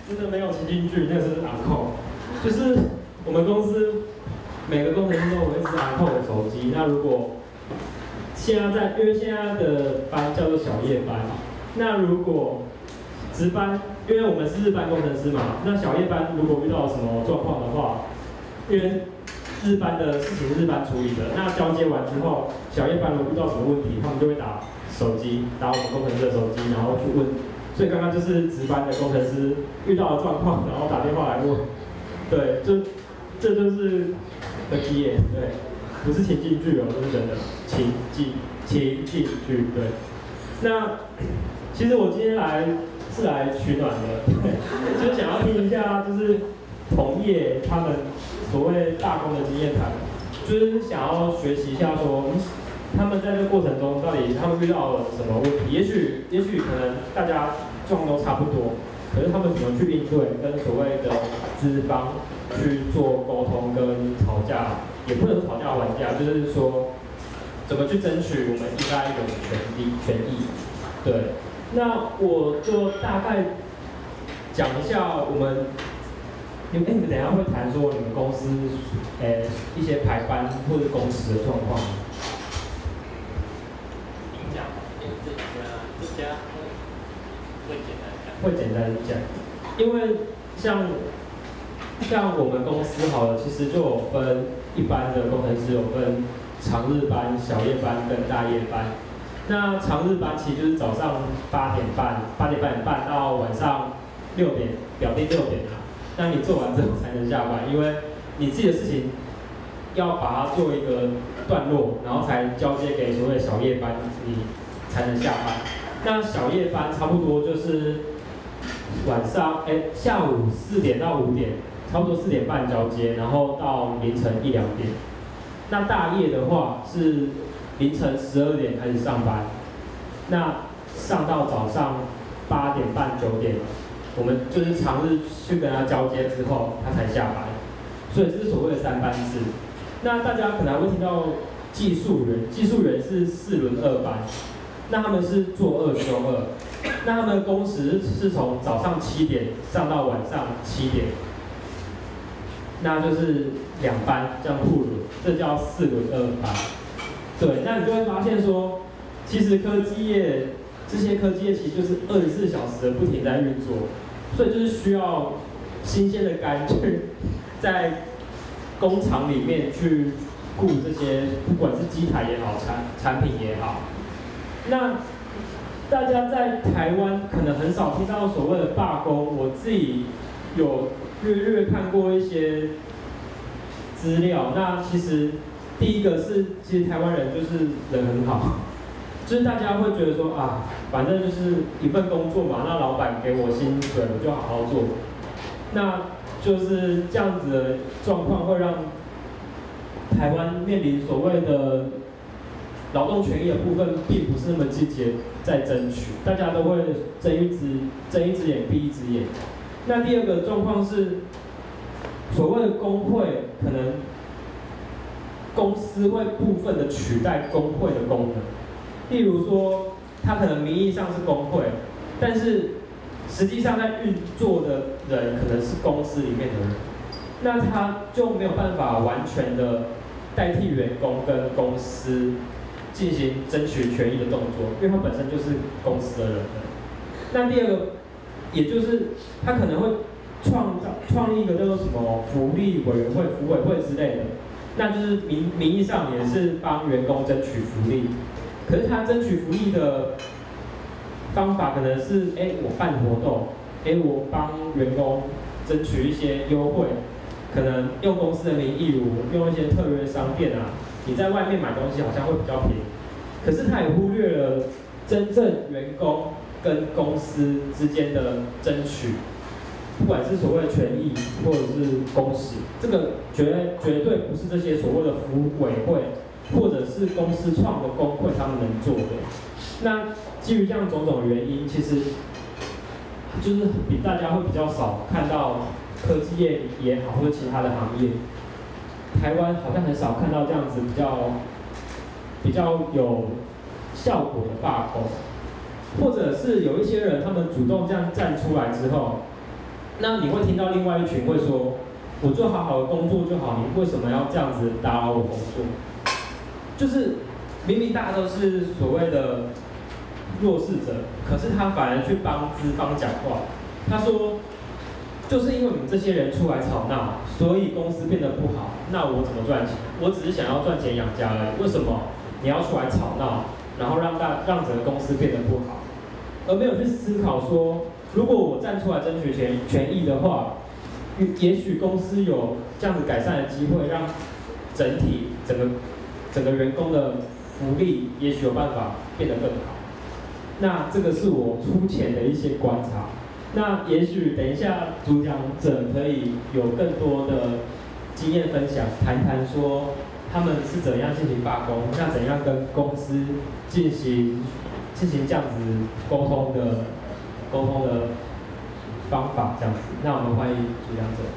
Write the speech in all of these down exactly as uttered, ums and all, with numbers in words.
真的没有情境剧，那个是 on call， 就是我们公司每个工程师都有一支 on call 的手机。那如果现在在，因为现在的班叫做小夜班，那如果值班，因为我们是日班工程师嘛，那小夜班如果遇到什么状况的话，因为日班的事情是日班处理的，那交接完之后，小夜班如果遇到什么问题，他们就会打手机，打我们工程师的手机，然后去问。所以刚刚就是值班的工程师遇到的状况，然后打电话来问。对，就这就是科技业，对，不是情境剧哦，这是真的情境情境剧，对。那其实我今天来是来取暖的，对，就是想要听一下，就是同业他们所谓大工的经验谈，就是想要学习一下说，他们在这个过程中到底他们遇到了什么问题？也许也许可能大家状况都差不多，可是他们怎么去应对，跟所谓的资方去做沟通跟吵架，也不能吵架还价，就是说怎么去争取我们应该有的权利权益。对，那我就大概讲一下我们，你们哎，你们等一下会谈说你们公司呃一些排班或者工时的状况。 您讲，因为这家这家会简单讲。 会简单讲，因为像像我们公司好了，其实就有分一般的工程师有分长日班、小夜班跟大夜班。那长日班其实就是早上八点半、八点半半到晚上六点，表定六点啊。那你做完之后才能下班，因为你自己的事情要把它做一个段落，然后才交接给所谓小夜班，你才能下班。那小夜班差不多就是晚上哎下午四点到五点，差不多四点半交接，然后到凌晨一两点。那大夜的话是凌晨十二点开始上班，那上到早上八点半九点，我们就是长日去跟他交接之后，他才下班。所以这是所谓的三班制。那大家可能还会听到技术员，技术员是四轮二班，那他们是做二休二，那他们的工时是从早上七点上到晚上七点，那就是两班这样互轮，这叫四轮二班。对，那你就会发现说，其实科技业这些科技业其实就是二十四小时的不停在运作，所以就是需要新鲜的肝去在工厂里面去顾这些，不管是机台也好，产产品也好。那大家在台湾可能很少听到所谓的罢工，我自己有略略看过一些资料。那其实第一个是，其实台湾人就是人很好，就是大家会觉得说啊，反正就是一份工作嘛，那老板给我薪水，我就好好做。那就是这样子的状况会让台湾面临所谓的劳动权益的部分，并不是那么积极在争取，大家都会睁一只睁一只眼闭一只眼。那第二个状况是，所谓的工会可能公司会部分的取代工会的功能，例如说，它可能名义上是工会，但是实际上在运作的人可能是公司里面的人，那他就没有办法完全的代替员工跟公司进行争取权益的动作，因为他本身就是公司的人了。那第二个，也就是他可能会创造创立一个叫做什么福利委员会、福委会之类的，那就是名名义上也是帮员工争取福利，可是他争取福利的方法可能是，哎，我办活动，哎，我帮员工争取一些优惠，可能用公司的名义，例如用一些特约商店啊，你在外面买东西好像会比较便宜，可是他也忽略了真正员工跟公司之间的争取，不管是所谓的权益或者是工时，这个绝绝对不是这些所谓的服委会或者是公司创的工会他们能做的。那基于这样种种原因，其实就是比大家会比较少看到科技业也好，或者其他的行业，台湾好像很少看到这样子比较比较有效果的罢工，或者是有一些人他们主动这样站出来之后， 那你会听到另外一群会说，我就好好的工作就好，你为什么要这样子打扰我工作？就是明明大家都是所谓的弱势者，可是他反而去帮资方讲话。他说，就是因为你们这些人出来吵闹，所以公司变得不好。那我怎么赚钱？我只是想要赚钱养家而已。为什么你要出来吵闹，然后让大让整个公司变得不好，而没有去思考说，如果我站出来争取权权益的话，也许公司有这样子改善的机会，让整体整个整个员工的福利，也许有办法变得更好。那这个是我粗浅的一些观察。那也许等一下主讲者可以有更多的经验分享，谈谈说他们是怎样进行罢工，那怎样跟公司进行进行这样子沟通的沟通的方法这样子。那我们欢迎主讲者。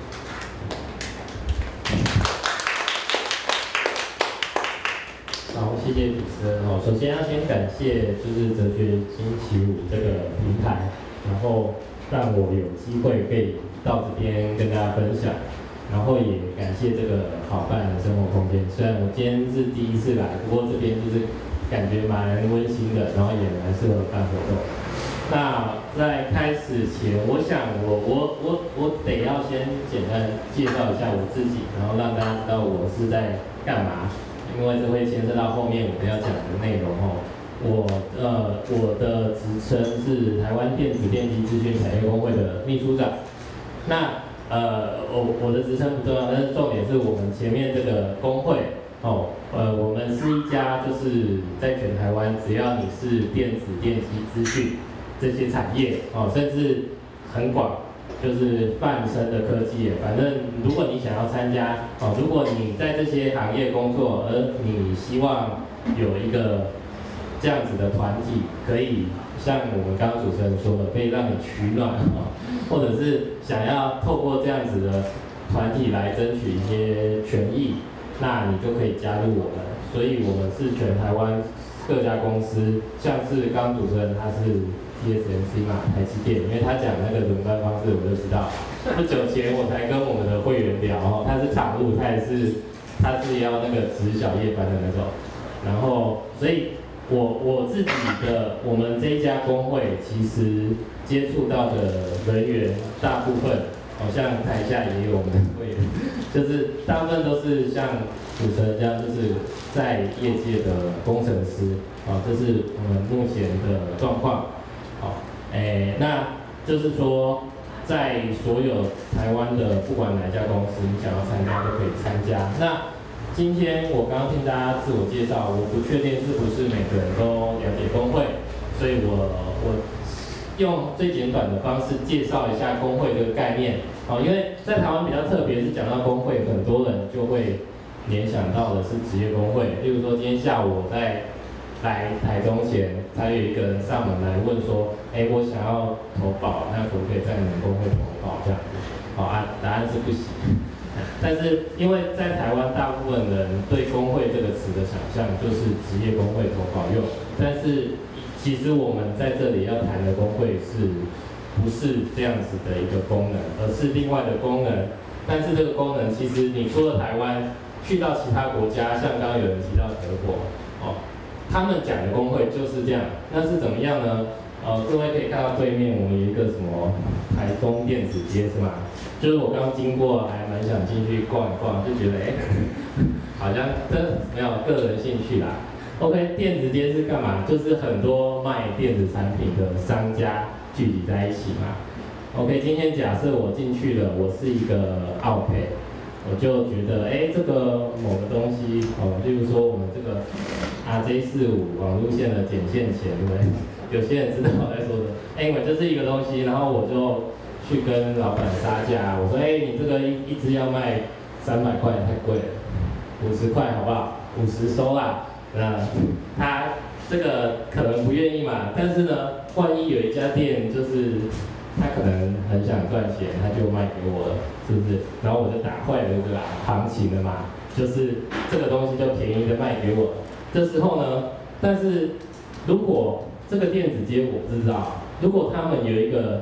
好，谢谢主持人哦。首先要先感谢就是哲学星期五这个平台，然后让我有机会可以到这边跟大家分享，然后也感谢这个好办的生活空间。虽然我今天是第一次来，不过这边就是感觉蛮温馨的，然后也蛮适合办活动。那在开始前，我想我我我我得要先简单介绍一下我自己，然后让大家知道我是在干嘛，因为这会牵涉到后面我们要讲的内容哦。我呃我的职称是台湾电子电机资讯产业工会的秘书长。那呃我我的职称不重要，但是重点是我们前面这个工会哦，呃我们是一家就是在全台湾，只要你是电子电机资讯这些产业哦，甚至很广，就是泛生的科技业。反正如果你想要参加哦，如果你在这些行业工作，而你希望有一个这样子的团体，可以像我们刚刚主持人说的，可以让你取暖啊，或者是想要透过这样子的团体来争取一些权益，那你就可以加入我们。所以我们是全台湾各家公司，像是刚刚主持人他是 T S M C 嘛，台积电，因为他讲那个轮班方式，我就知道。不久前我才跟我们的会员聊哦，他是厂务，他也是他是要那个值小夜班的那种，然后所以。我我自己的，我们这一家工会其实接触到的人员大部分，好像台下也有我们的会员，就是大部分都是像主持人这样，就是在业界的工程师，啊，这是我们目前的状况。好，诶，那就是说，在所有台湾的不管哪一家公司，你想要参加都可以参加。那今天我刚刚听大家自我介绍，我不确定是不是每个人都了解工会，所以我我用最简短的方式介绍一下工会这个概念。好，因为在台湾比较特别，是讲到工会，很多人就会联想到的是职业工会。例如说今天下午我在来台中前，才有一个人上门来问说，哎，我想要投保，那可不可以在你们工会投保这样子？好啊，答案是不行。但是因为在台湾，大部分人对工会这个词的想象就是职业工会投保用，但是其实我们在这里要谈的工会是不是这样子的一个功能，而是另外的功能。但是这个功能其实你出了台湾，去到其他国家，像刚刚有人提到德国，哦，他们讲的工会就是这样。那是怎么样呢？呃，各位可以看到对面我们有一个什么台中电子街是吗？就是我刚经过，还蛮想进去逛一逛，就觉得哎，好像这没有个人兴趣啦。OK， 电子街是干嘛？就是很多卖电子产品的商家聚集在一起嘛。OK， 今天假设我进去了，我是一个奥配，我就觉得哎，这个某个东西哦，例如说我们这个 R J 四五 网路线的剪线钳，对不对？有些人知道我在说的。Anyway， 这是一个东西，然后我就去跟老板杀价，我说，哎、欸，你这个一一支要卖三百块，太贵了，五十块好不好？五十收啦。那他这个可能不愿意嘛，但是呢，万一有一家店就是他可能很想赚钱，他就卖给我了，是不是？然后我就打坏了这个行情了嘛，就是这个东西就便宜的卖给我了。这时候呢，但是如果这个电子街我不知道，如果他们有一个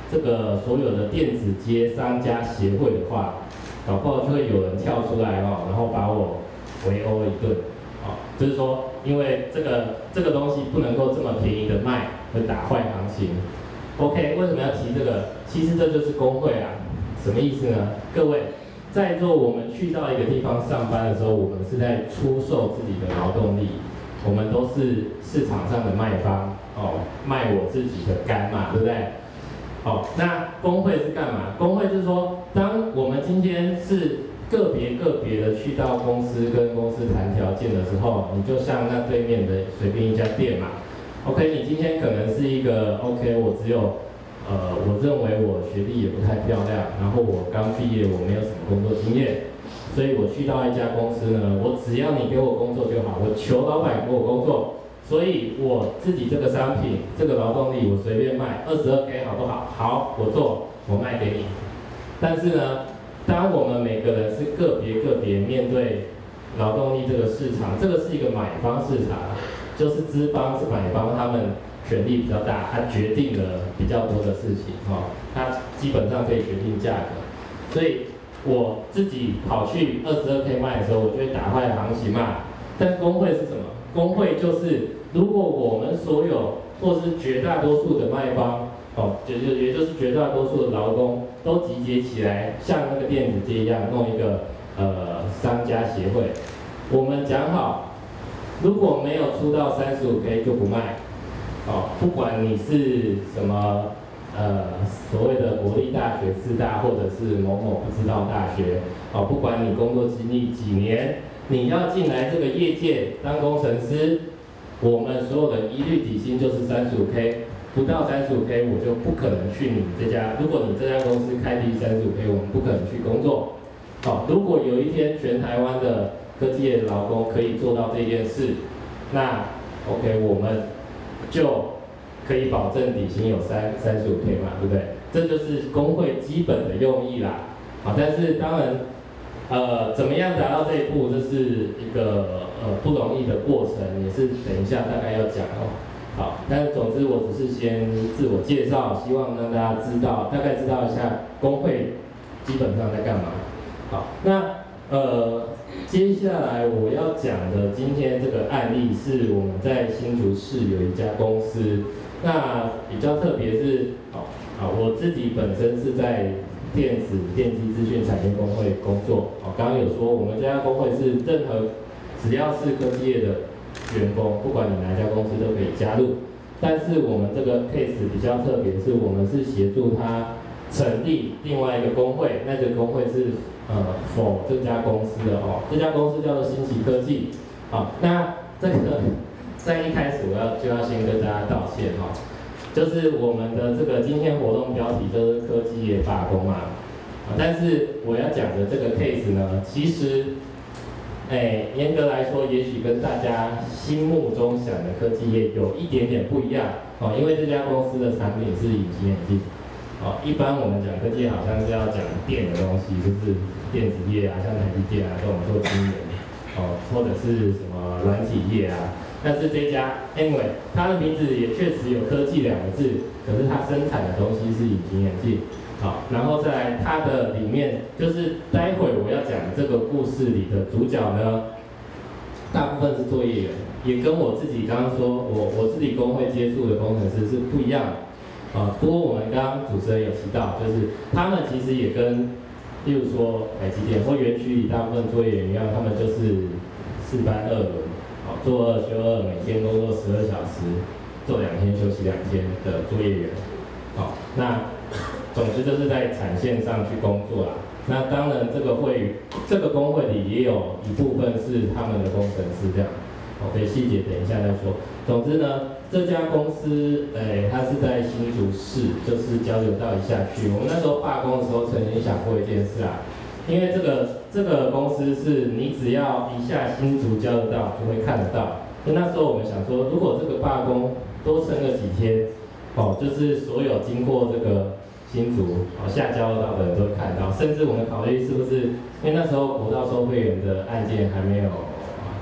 这个所有的电子街商家协会的话，搞不好就会有人跳出来哦，然后把我围殴一顿，哦，就是说，因为这个这个东西不能够这么便宜的卖，会打坏行情。OK， 为什么要提这个？其实这就是工会啊，什么意思呢？各位，在座我们去到一个地方上班的时候，我们是在出售自己的劳动力，我们都是市场上的卖方，哦，卖我自己的肝嘛，对不对？好，那工会是干嘛？工会就是说，当我们今天是个别个别的去到公司跟公司谈条件的时候，你就像那对面的随便一家店嘛 ，OK， 你今天可能是一个 OK， 我只有呃，我认为我学历也不太漂亮，然后我刚毕业，我没有什么工作经验，所以我去到一家公司呢，我只要你给我工作就好，我求老板给我工作。所以我自己这个商品，这个劳动力我随便卖，二十二 K 好不好？好，我做，我卖给你。但是呢，当我们每个人是个别个别面对劳动力这个市场，这个是一个买方市场，就是资方是买方，他们权力比较大，他决定了比较多的事情，哦，他基本上可以决定价格。所以我自己跑去二十二 K 卖的时候，我就会打坏行情嘛。但工会是什么？工会就是，如果我们所有或是绝大多数的卖方，哦，就就也就是绝大多数的劳工都集结起来，像那个电子街一样弄一个呃商家协会，我们讲好，如果没有出到三十五 K 就不卖，哦，不管你是什么呃所谓的国立大学、四大或者是某某不知道大学，哦，不管你工作经历几年。你要进来这个业界当工程师，我们所有的一律底薪就是三十五 K， 不到三十五 K 我就不可能去你这家。如果你这家公司开低三十五 K， 我们不可能去工作。好，如果有一天全台湾的科技业的劳工可以做到这件事，那 OK 我们就可以保证底薪有三三十五 K 嘛，对不对？这就是工会基本的用意啦。好，但是当然。呃，怎么样达到这一步，这是一个呃不容易的过程，也是等一下大概要讲哦。好，但是总之我只是先自我介绍，希望让大家知道，大概知道一下工会基本上在干嘛。好，那呃接下来我要讲的今天这个案例是我们在新竹市有一家公司，那比较特别是，好，啊我自己本身是在。电子电机资讯产业工会工作，哦，刚刚有说我们这家工会是任何只要是科技业的员工，不管你哪一家公司都可以加入。但是我们这个 case 比较特别，是我们是协助他成立另外一个工会，那个工会是呃 for 这家公司的哦，这家公司叫做新奇科技。好，那这个在一开始我要就要先跟大家道歉哈。就是我们的这个今天活动标题就是科技业罢工嘛，啊，但是我要讲的这个 case 呢，其实，哎，严格来说，也许跟大家心目中想的科技业有一点点不一样，哦，因为这家公司的产品是隐形眼镜，哦，一般我们讲科技业好像是要讲电的东西，就是电子业啊，像台积电啊这种做晶圆，哦，或者是什么软体业啊。但是这家 anyway， 它的名字也确实有科技两个字，可是它生产的东西是隐形眼镜。好，然后再来它的里面，就是待会我要讲这个故事里的主角呢，大部分是作业员，也跟我自己刚刚说我我自己工会接触的工程师是不一样的。啊，不过我们刚刚主持人有提到，就是他们其实也跟，例如说台积电或园区里大部分作业员一样，他们就是四班二轮。好，做二休二，每天工作十二小时，做两天休息两天的作业员。好，那总之就是在产线上去工作啦。那当然，这个会这个工会里也有一部分是他们的工程师这样。OK， 细节等一下再说。总之呢，这家公司，诶、欸，它是在新竹市，就是交流道一下去。我们那时候罢工的时候，曾经想过一件事啊。因为这个这个公司是你只要一下新竹交流道就会看得到。那那时候我们想说，如果这个罢工多撑个几天，哦，就是所有经过这个新竹哦下交流道的人都会看到，甚至我们考虑是不是，因为那时候国道收费员的案件还没有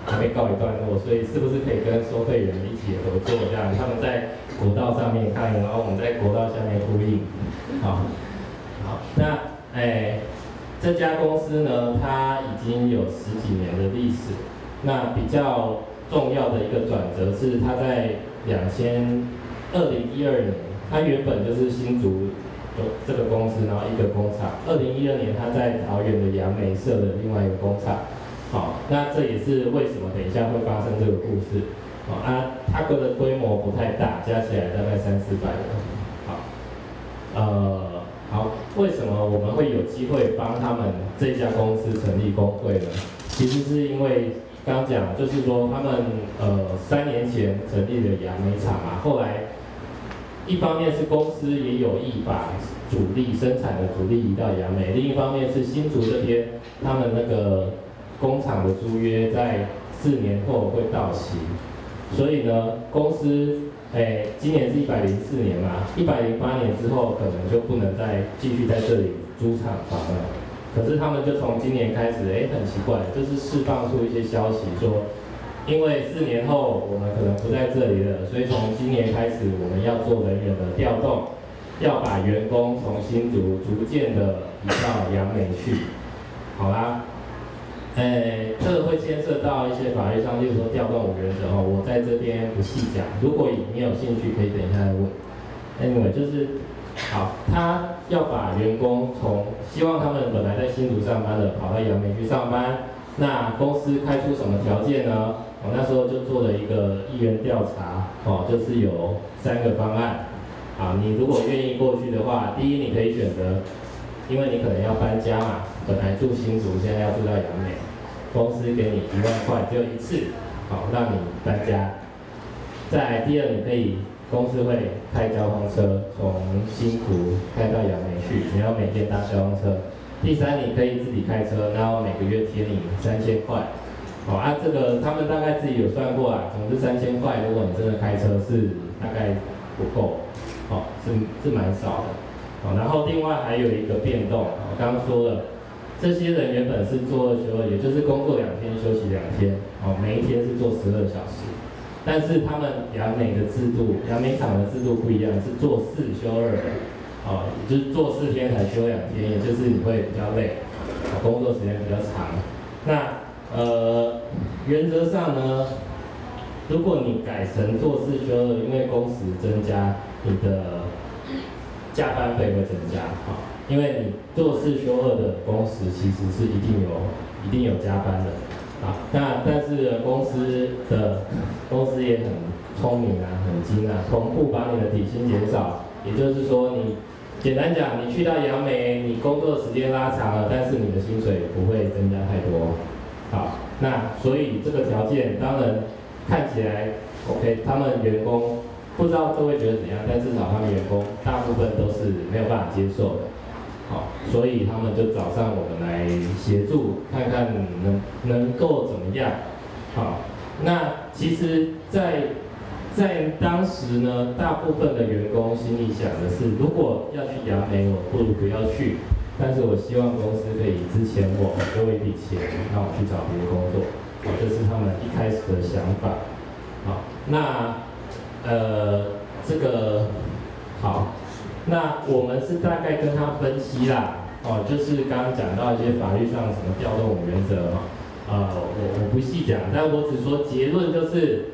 还没告一段落，所以是不是可以跟收费员一起合作，这样他们在国道上面看，然后我们在国道下面呼应。好，好，那哎，这家公司呢，它已经有十几年的历史。那比较重要的一个转折是，它在两千二零一二年，它原本就是新竹这个公司，然后一个工厂。二零一二年，它在桃园的杨梅设了另外一个工厂。好，那这也是为什么等一下会发生这个故事。好啊，它的规模不太大，加起来大概三四百人。好，呃，好，为什么我们会有机会帮他们这家公司成立工会呢？其实是因为刚刚讲，就是说他们呃三年前成立了杨梅厂嘛，后来一方面是公司也有意把主力生产的主力移到杨梅，另一方面是新竹这边他们那个工厂的租约在四年后会到期，所以呢，公司哎今年是一百零四年嘛，一百零八年之后可能就不能再继续在这里租厂房了。可是他们就从今年开始，哎，很奇怪，就是释放出一些消息说，因为四年后我们可能不在这里了，所以从今年开始我们要做人员的调动，要把员工从新竹逐渐的移到杨梅去。好啦，哎，这个会牵涉到一些法律上，例如说调动五原则哦，我在这边不细讲，如果你有兴趣可以等一下来问。Anyway， 就是。好，他要把员工从希望他们本来在新竹上班的跑到杨梅去上班，那公司开出什么条件呢？我那时候就做了一个意愿调查，哦，就是有三个方案。啊，你如果愿意过去的话，第一你可以选择，因为你可能要搬家嘛，本来住新竹，现在要住到杨梅，公司给你一万块，只有一次，好，让你搬家。再来第二，你可以。公司会开交通车从新竹开到杨梅去，你要每天搭交通车。第三，你可以自己开车，然后每个月贴你三千块。好啊，这个他们大概自己有算过啊，总之三千块，如果你真的开车是大概不够，好，是是蛮少的。好，然后另外还有一个变动，我刚刚说了，这些人原本是做二休二，也就是工作两天休息两天，好，每一天是做十二小时。但是他们杨梅的制度，杨梅厂的制度不一样，是做四休二的，哦，也就是做四天才休两天，也就是你会比较累，哦，工作时间比较长。那呃，原则上呢，如果你改成做四休二，因为工时增加，你的加班费会增加，啊，因为你做四休二的工时其实是一定有一定有加班的。啊，那但是公司的公司也很聪明啊，很精啊，同步把你的底薪减少，也就是说你简单讲，你去到杨梅，你工作时间拉长了，但是你的薪水不会增加太多。好，那所以这个条件当然看起来 OK， 他们员工不知道各位觉得怎样，但至少他们员工大部分都是没有办法接受的。好，所以他们就找上我们来协助，看看能能够怎么样。好，那其实在，在当时呢，大部分的员工心里想的是，如果要去杨梅，我不如不要去。但是我希望公司可以支钱我，给我一笔钱，让我去找别的工作。好，这是他们一开始的想法。好，那呃这个好。那我们是大概跟他分析啦，哦，就是刚刚讲到一些法律上什么调动原则嘛，呃，我我不细讲，但我只说结论就是，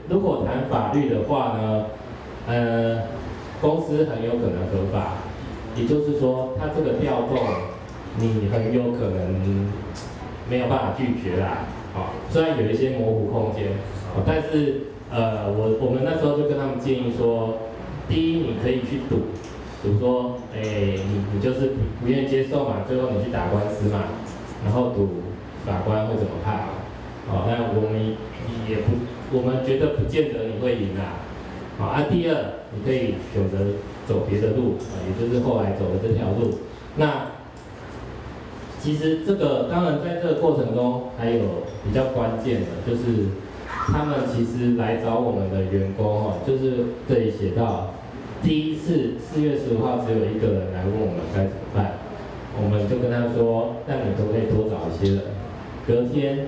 如果谈法律的话呢，呃，公司很有可能合法，也就是说，他这个调动，你很有可能没有办法拒绝啦，哦，虽然有一些模糊空间，哦，但是呃，我我们那时候就跟他们建议说，第一，你可以去赌。比如说，哎、欸，你你就是不不愿意接受嘛，最后你去打官司嘛，然后赌法官会怎么判嘛？哦，那我们也不，我们觉得不见得你会赢啊。好啊，第二，你可以选择走别的路啊，也就是后来走的这条路。那其实这个当然在这个过程中还有比较关键的，就是他们其实来找我们的员工哦，就是这里写到。第一次四月十五号只有一个人来问我们该怎么办，我们就跟他说，那你可不可以多找一些人？隔天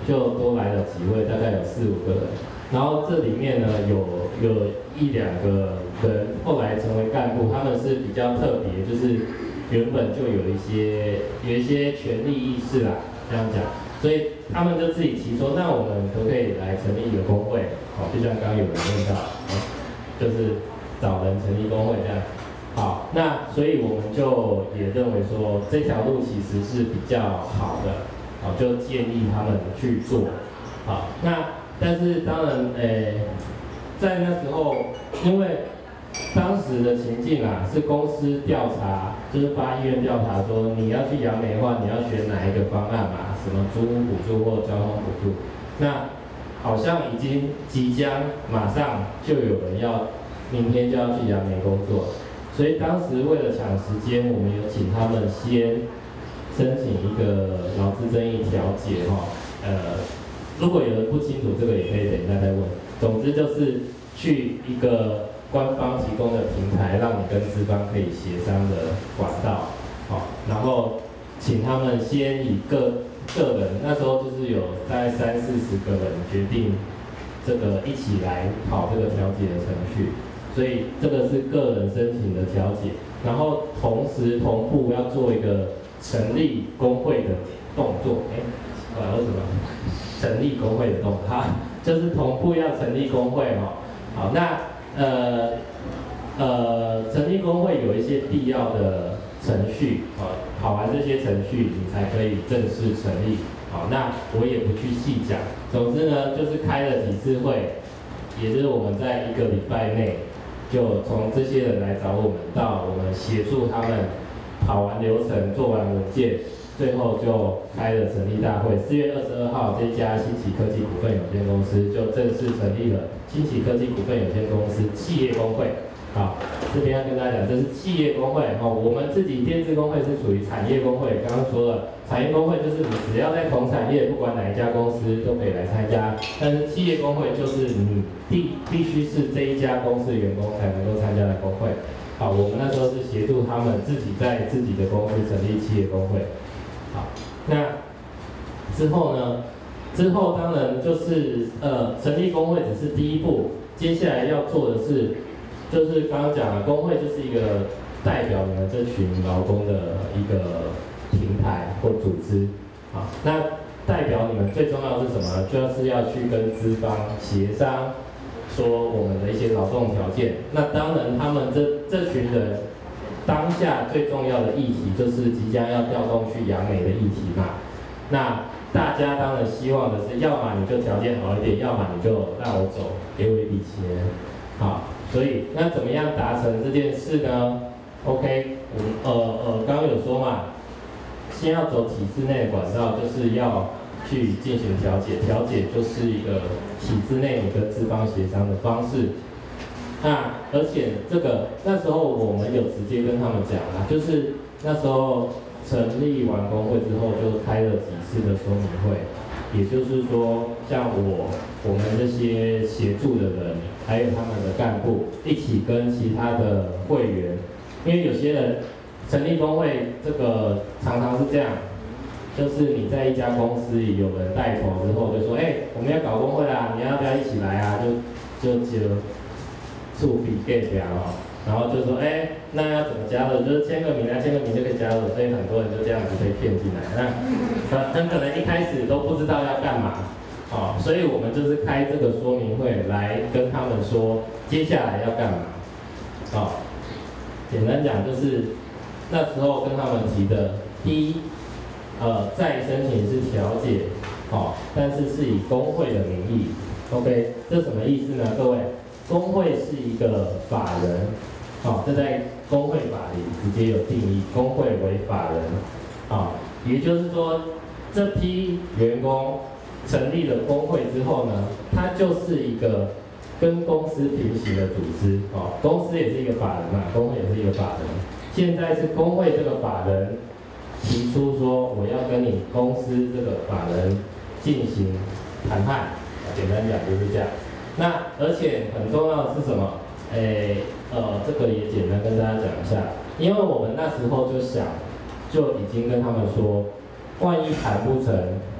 就多来了几位，大概有四五个人。然后这里面呢，有有一两个人后来成为干部，他们是比较特别，就是原本就有一些有一些权利意识啦，这样讲，所以他们就自己提说，那我们可不可以来成立一个工会？好，就像刚刚有人问到，就是找人成立工会这样。好，那所以我们就也认为说这条路其实是比较好的，好，就建议他们去做。好，那但是当然，诶，在那时候，因为当时的情境啊，是公司调查，就是发意愿调查说你要去杨梅的话，你要选哪一个方案嘛？什么租屋补助或交通补助？那好像已经即将马上就有人要明天就要去杨梅工作，所以当时为了抢时间，我们有请他们先申请一个劳资争议调解哈，呃，如果有人不清楚这个也可以等一下再问。总之就是去一个官方提供的平台，让你跟资方可以协商的管道，好，然后请他们先以个个人，那时候就是有大概三四十个人决定这个一起来跑这个调解的程序，所以这个是个人申请的调解，然后同时同步要做一个成立工会的动作，哎，呃，为什么？成立工会的动作，哈，就是同步要成立工会哦。好，那呃呃，成立工会有一些必要的程序，好，跑完这些程序，你才可以正式成立。好，那我也不去细讲。总之呢，就是开了几次会，也就是我们在一个礼拜内，就从这些人来找我们，到我们协助他们跑完流程、做完文件，最后就开了成立大会。四月二十二号，这家新奇科技股份有限公司就正式成立了新奇科技股份有限公司企业工会。好，这边要跟大家讲，这是企业工会哦。我们自己电子工会是属于产业工会，刚刚说了，产业工会就是你只要在同产业，不管哪一家公司都可以来参加。但是企业工会就是你必必须是这一家公司的员工才能够参加的工会。好，我们那时候是协助他们自己在自己的公司成立企业工会。好，那之后呢？之后当然就是呃，成立工会只是第一步，接下来要做的是，就是刚刚讲了，工会就是一个代表你们这群劳工的一个平台或组织。好，那代表你们最重要的是什么？就是要去跟资方协商，说我们的一些劳动条件。那当然，他们这这群人当下最重要的议题就是即将要调动去杨梅的议题嘛。那大家当然希望的是，要么你就条件好一点，要么你就让我走，给我一笔钱。好，所以那怎么样达成这件事呢 ？OK， 我们呃呃刚刚有说嘛，先要走体制内的管道，就是要去进行调解，调解就是一个体制内你跟资方协商的方式。那而且这个那时候我们有直接跟他们讲啦，就是那时候成立完工会之后，就开了几次的说明会，也就是说，像我我们这些协助的人，还有他们的干部，一起跟其他的会员，因为有些人成立工会，这个常常是这样，就是你在一家公司里有人带头之后，就说，哎，我们要搞工会啦，你要不要一起来啊？就就就触笔 get 表哦。然后就说，哎，那要怎么加入？就是签个名啊，签个名就可以加入，所以很多人就这样子被骗进来。那很很可能一开始都不知道要干嘛，哦，所以我们就是开这个说明会来跟他们说接下来要干嘛。哦，简单讲就是那时候跟他们提的，第一，呃，再申请是调解，哦，但是是以工会的名义 ，OK， 这什么意思呢？各位，工会是一个法人。好，这在工会法里直接有定义，工会为法人。好，也就是说，这批员工成立了工会之后呢，它就是一个跟公司平行的组织。哦，公司也是一个法人嘛，工会也是一个法人。现在是工会这个法人提出说，我要跟你公司这个法人进行谈判。简单讲就是这样。那而且很重要的是什么？诶，呃，这个也简单跟大家讲一下，因为我们那时候就想，就已经跟他们说，万一谈不成，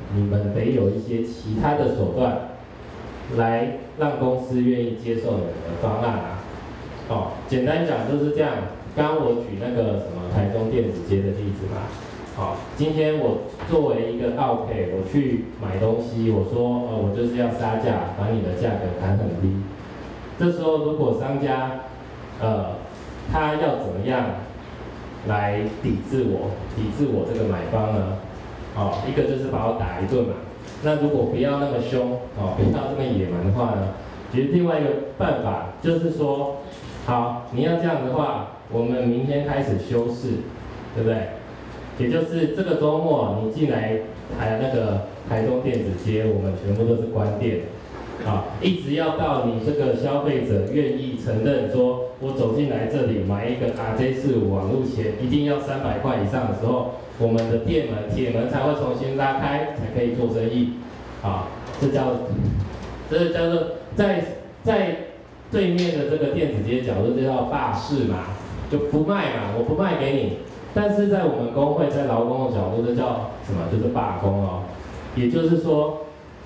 你们得有一些其他的手段，来让公司愿意接受你们的方案啊。哦，简单讲就是这样。刚刚我举那个什么台中电子街的例子嘛。好，今天我作为一个奥 K， 我去买东西，我说呃我就是要杀价，把你的价格砍很低。这时候如果商家呃他要怎么样来抵制我，抵制我这个买方呢？哦，一个就是把我打一顿嘛。那如果不要那么凶，哦，不要这么野蛮的话呢，其实另外一个办法就是说，好，你要这样的话，我们明天开始休市，对不对？也就是这个周末你进来台那个台中电子街，我们全部都是关店，啊，一直要到你这个消费者愿意承认说，我走进来这里买一个 R J 四五网路钱一定要三百块以上的时候，我们的店门铁门才会重新拉开，才可以做生意，啊，这叫这叫做在在对面的这个电子街角度，这叫霸市嘛，就不卖嘛，我不卖给你。但是在我们工会，在劳工的角度，这叫什么？就是罢工哦。也就是说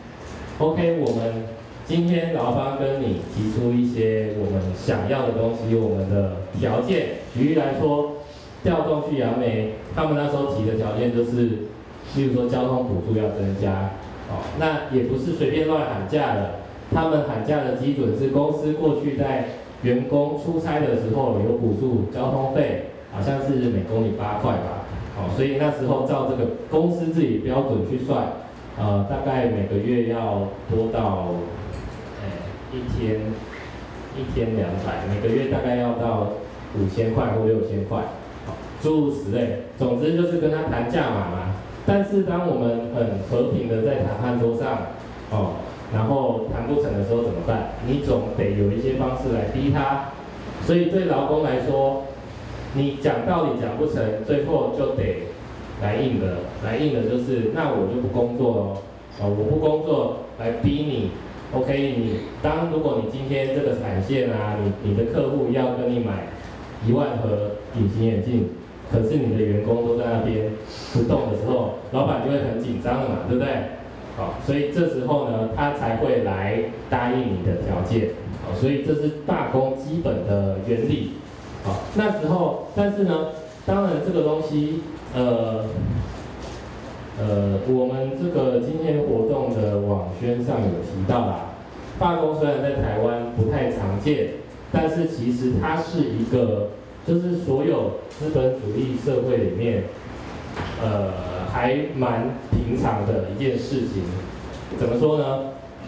，OK， 我们今天劳方跟你提出一些我们想要的东西，我们的条件。举例来说，调动去杨梅，他们那时候提的条件就是，例如说交通补助要增加，哦，那也不是随便乱喊价的。他们喊价的基准是公司过去在员工出差的时候有补助交通费。好像是每公里八块吧，哦，所以那时候照这个公司自己标准去算，呃，大概每个月要多到，呃，一天一天两百，每个月大概要到五千块或六千块，哦，诸如此类。总之就是跟他谈价码嘛。但是当我们很和平的在谈判桌上，哦，然后谈不成的时候怎么办？你总得有一些方式来逼他。所以对劳工来说，你讲道理讲不成，最后就得来硬的，来硬的就是，那我就不工作喽，啊，我不工作来逼你 ，OK， 你当如果你今天这个产线啊，你你的客户要跟你买一万盒隐形眼镜，可是你的员工都在那边不动的时候，老板就会很紧张了嘛，对不对？好，所以这时候呢，他才会来答应你的条件，好，所以这是罢工基本的原理。好，那时候，但是呢，当然这个东西，呃，呃，我们这个今天活动的网宣上有提到啦，罢工虽然在台湾不太常见，但是其实它是一个，就是所有资本主义社会里面，呃，还蛮平常的一件事情。怎么说呢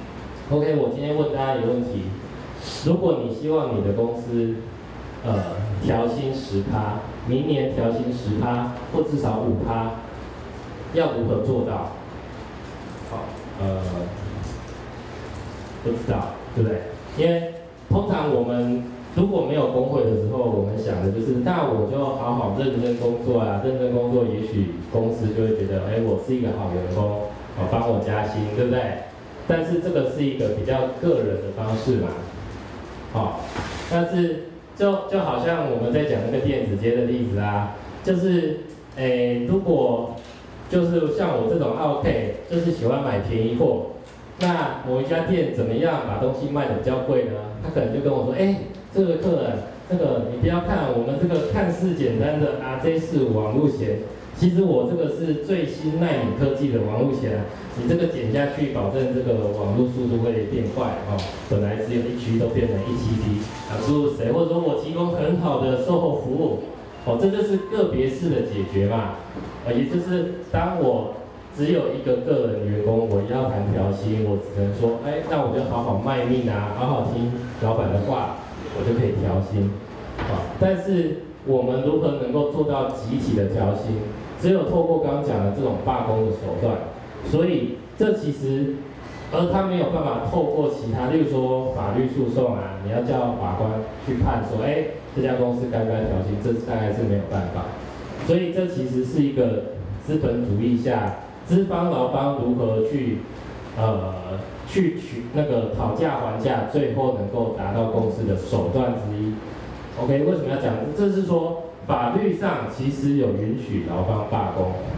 ？OK， 我今天问大家一个问题：如果你希望你的公司呃，调薪十趴，明年调薪十趴，或至少五趴，要如何做到？好，呃，不知道，对不对？因为通常我们如果没有工会的时候，我们想的就是，那我就好好认真工作啊，认真工作，也许公司就会觉得，哎，我是一个好员工，哦，帮我加薪，对不对？但是这个是一个比较个人的方式嘛，好，但是。就就好像我们在讲那个电子街的例子啊，就是，诶，如果就是像我这种奥 K， 就是喜欢买便宜货，那某一家店怎么样把东西卖的比较贵呢？他可能就跟我说，哎，这个客人，这个你不要看我们这个看似简单的 R J 四五网路线，其实我这个是最新奈米科技的网路线，你这个剪下去，保证这个网络速度会变快哦。本来只有一 G 都变成一 G B， 啊，诸如此类，或者说我提供很好的售后服务，哦，这就是个别式的解决嘛。呃，也就是当我只有一个个人员工，我要谈调薪，我只能说，哎，那我就好好卖命啊，好好听老板的话，我就可以调薪。啊，但是我们如何能够做到集体的调薪？只有透过刚刚讲的这种罢工的手段。所以这其实，而他没有办法透过其他，例如说法律诉讼啊，你要叫法官去判说，哎，这家公司该不该调薪，这大概是没有办法。所以这其实是一个资本主义下，资方劳方如何去，呃，去取那个讨价还价，最后能够达到共识的手段之一。OK， 为什么要讲？这是说法律上其实有允许劳方罢工。好，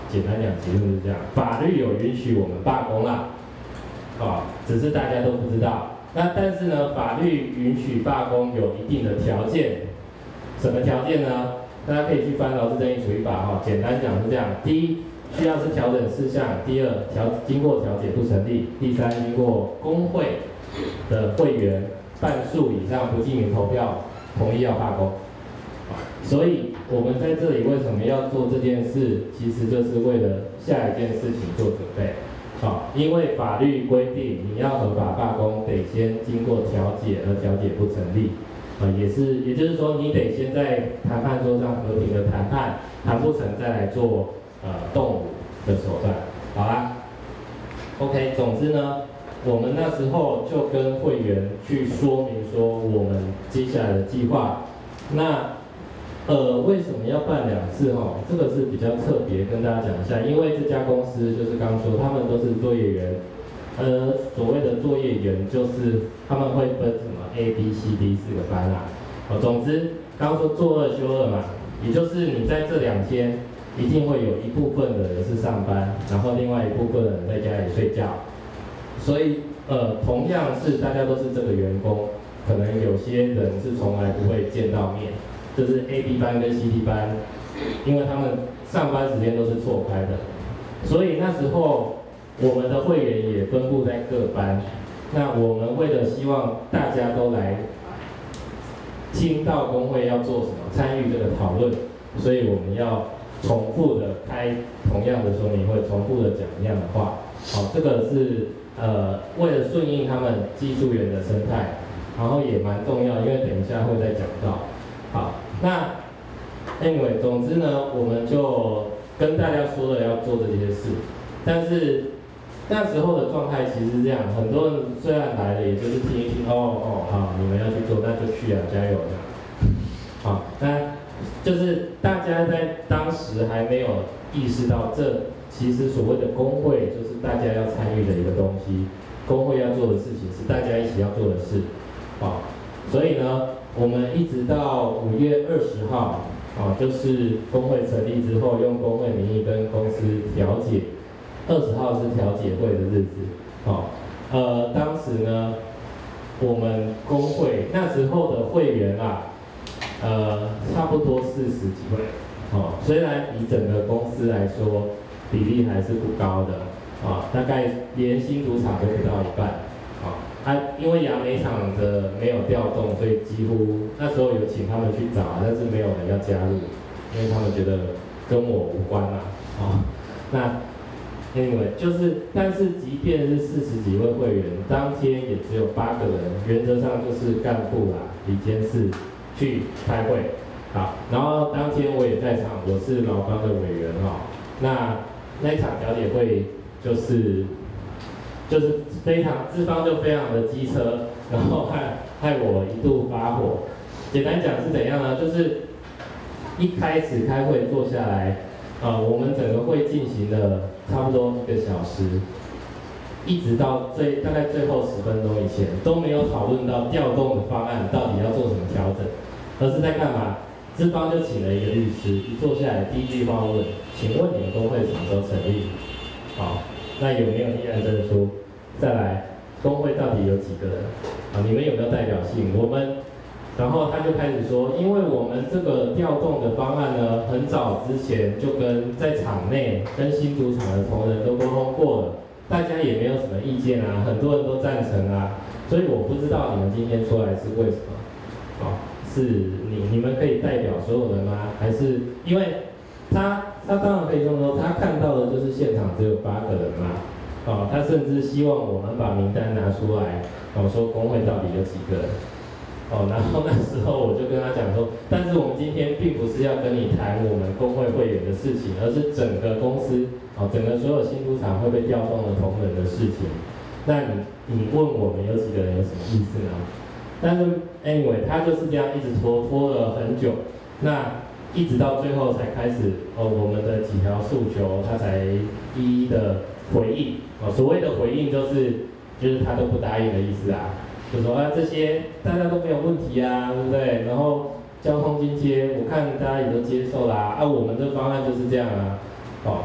简单讲结论是这样，法律有允许我们罢工啦，哦，只是大家都不知道。那但是呢，法律允许罢工有一定的条件，什么条件呢？大家可以去翻《劳资争议处理法》哈，简单讲是这样：第一，需要是调整事项；第二，调经过调解不成立；第三，经过工会的会员半数以上不记名投票同意要罢工。所以我们在这里为什么要做这件事？其实就是为了下一件事情做准备。好，因为法律规定你要合法罢工，得先经过调解，而调解不成立。啊，也是，也就是说，你得先在谈判桌上和平的谈判，谈不成再来做呃动武的手段，好啦。OK， 总之呢，我们那时候就跟会员去说明说我们接下来的计划。那呃，为什么要办两次哈？这个是比较特别，跟大家讲一下，因为这家公司就是刚说，他们都是作业员。呃，所谓的作业员就是他们会分什么 A、B、C、D 四个班啊。哦，总之刚刚说做二休二嘛，也就是你在这两天一定会有一部分的人是上班，然后另外一部分的人在家里睡觉。所以呃，同样是大家都是这个员工，可能有些人是从来不会见到面，就是 A、B 班跟 C、D 班，因为他们上班时间都是错开的，所以那时候。我们的会员也分布在各班，那我们为了希望大家都来听到工会要做什么，参与这个讨论，所以我们要重复的开同样的说明会，重复的讲一样的话。好，这个是呃为了顺应他们技术员的生态，然后也蛮重要，因为等一下会再讲到。好，那 anyway， 总之呢，我们就跟大家说了要做这些事，但是。那时候的状态其实是这样，很多人虽然来了，也就是听一听，哦哦好，你们要去做，那就去啊，加油这样。好，那就是大家在当时还没有意识到，这其实所谓的工会就是大家要参与的一个东西，工会要做的事情是大家一起要做的事。好，所以呢，我们一直到五月二十号，啊，就是工会成立之后，用工会名义跟公司调解。二十号是调解会的日子，哦，呃，当时呢，我们工会那时候的会员啊，呃，差不多四十几位，哦，虽然以整个公司来说，比例还是不高的，啊，大概连新主场都不到一半，啊，啊，因为亚美场的没有调动，所以几乎那时候有请他们去找，但是没有人要加入，因为他们觉得跟我无关嘛，啊，那。Anyway， 就是，但是即便是四十几位会员，当天也只有八个人，原则上就是干部啦、理监事去开会。好，然后当天我也在场，我是劳方的委员哦。那那一场调解会就是就是非常资方就非常的机车，然后害害我一度发火。简单讲是怎样呢？就是一开始开会坐下来。啊、呃，我们整个会进行了差不多一个小时，一直到最大概最后十分钟以前都没有讨论到调动的方案到底要做什么调整，而是在干嘛？资方就请了一个律师，一坐下来第一句话问：请问你们工会什么时候成立？好，那有没有立案证书？再来，工会到底有几个人？啊，你们有没有代表性？我们。然后他就开始说，因为我们这个调动的方案呢，很早之前就跟在场内跟新主场的同仁都沟通过了，大家也没有什么意见啊，很多人都赞成啊，所以我不知道你们今天出来是为什么？哦，是你你们可以代表所有人吗？还是因为他他当然可以这么说，他看到的就是现场只有八个人嘛，哦，他甚至希望我们把名单拿出来，哦，说工会到底有几个人。哦，然后那时候我就跟他讲说，但是我们今天并不是要跟你谈我们工会会员的事情，而是整个公司，哦，整个所有新主场会被调动的同仁的事情。那你你问我们有几个人有什么意思呢？但是 anyway， 他就是这样一直拖拖了很久，那一直到最后才开始，哦，我们的几条诉求他才一一的回应。哦，所谓的回应就是就是他都不答应的意思啊。就说啊，这些大家都没有问题啊，对不对？然后交通津贴，我看大家也都接受啦。啊，我们的方案就是这样啊，哦，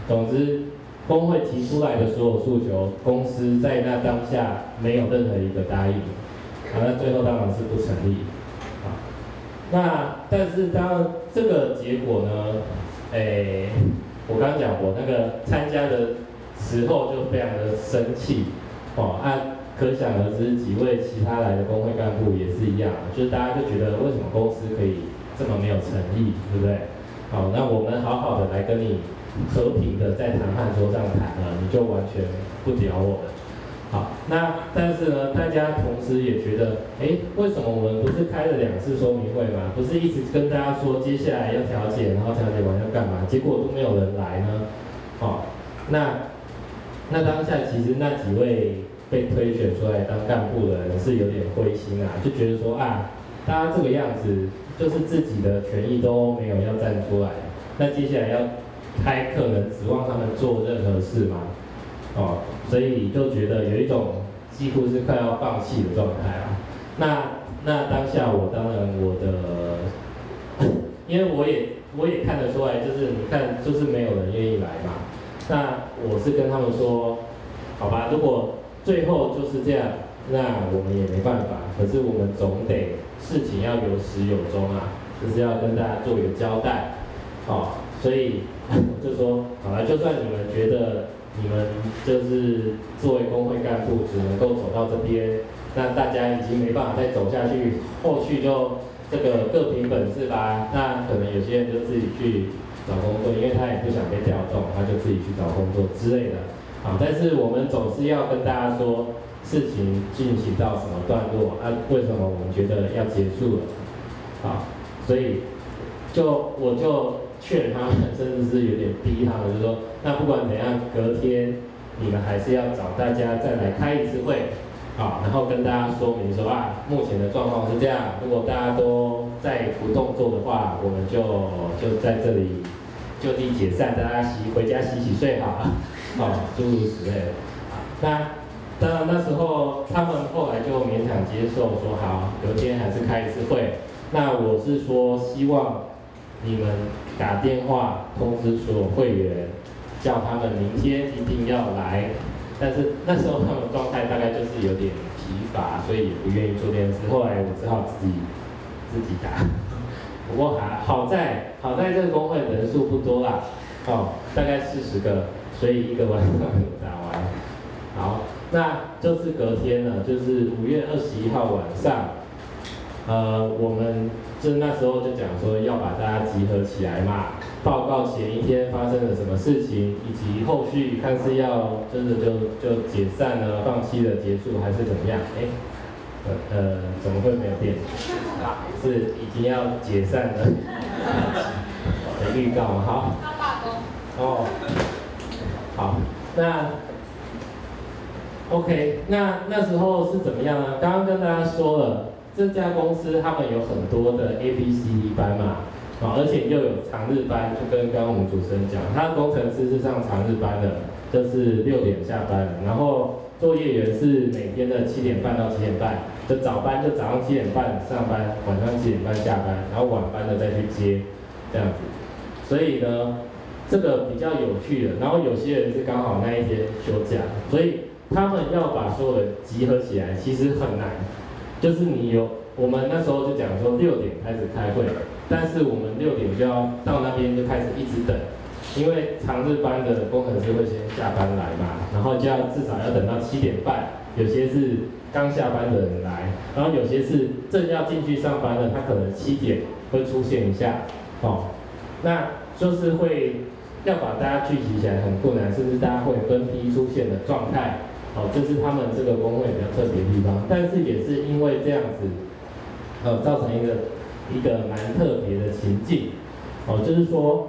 总之，工会提出来的所有诉求，公司在那当下没有任何一个答应，啊，那最后当然是不成立。啊，那但是当然这个结果呢，诶，我刚刚讲我那个参加的时候就非常的生气，哦，啊，可想而知几位其他来的工会干部也是一样，就是大家就觉得为什么公司可以这么没有诚意，对不对？好，那我们好好的来跟你和平的在谈判桌上谈了，你就完全不屌我们。好，那但是呢，大家同时也觉得，哎，为什么我们不是开了两次说明会吗？不是一直跟大家说接下来要调解，然后调解完要干嘛？结果都没有人来呢？好，那那当下其实那几位被推选出来当干部的人是有点灰心啊，就觉得说啊，大家这个样子，就是自己的权益都没有要站出来，那接下来要开课能指望他们做任何事吗？哦，所以就觉得有一种几乎是快要放弃的状态啊。那那当下我当然我的，因为我也我也看得出来，就是你看就是没有人愿意来嘛。那我是跟他们说，好吧，如果最后就是这样，那我们也没办法。可是我们总得事情要有始有终啊，就是要跟大家做一个交代。哦，所以就说好了，就算你们觉得你们就是作为工会干部只能够走到这边，那大家已经没办法再走下去，后续就这个各凭本事吧。那可能有些人就自己去找工作，因为他也不想被调动，他就自己去找工作之类的。好，但是我们总是要跟大家说，事情进行到什么段落啊？为什么我们觉得要结束了？好，所以就我就劝他们，甚至是有点逼他们，就说，那不管怎样，隔天你们还是要找大家再来开一次会，好，然后跟大家说明说啊，目前的状况是这样，如果大家都再不动作的话，我们就就在这里就地解散，大家洗回家洗洗睡好了，好，诸如此类的。那当然那时候他们后来就勉强接受，说好，隔天还是开一次会。那我是说希望你们打电话通知所有会员，叫他们明天一定要来。但是那时候他们状态大概就是有点疲乏，所以也不愿意做这件事。后来我只好自己自己打。不过还好在好在这个工会人数不多啦，哦，大概四十个，所以一个晚上有打完。好，那就是隔天呢，就是五月二十一号晚上。呃，我们就那时候就讲说要把大家集合起来嘛，报告前一天发生了什么事情，以及后续看是要真的就就解散了、放弃了、结束，还是怎么样？哎，呃呃，怎么会没有电？啊，是已经要解散了的预告嘛？好。 要罢工。 哦，好，那。OK， 那那时候是怎么样呢？刚刚跟大家说了。这家公司他们有很多的 A、B、C、D 班嘛，啊，而且又有长日班，就跟刚刚我们主持人讲，他工程师是上长日班的，就是六点下班，然后作业员是每天的七点半到七点半，就早班就早上七点半上班，晚上七点半下班，然后晚班的再去接，这样子。所以呢，这个比较有趣的，然后有些人是刚好那一天休假，所以他们要把所有人集合起来，其实很难。就是你有，我们那时候就讲说六点开始开会，但是我们六点就要到那边就开始一直等，因为长日班的工程师会先下班来嘛，然后就要至少要等到七点半，有些是刚下班的人来，然后有些是正要进去上班的，他可能七点会出现一下，哦，那就是会要把大家聚集起来很困难，甚至大家会分批出现的状态。哦，这是他们这个工会比较特别的地方，但是也是因为这样子，呃，造成一个一个蛮特别的情境。哦，就是说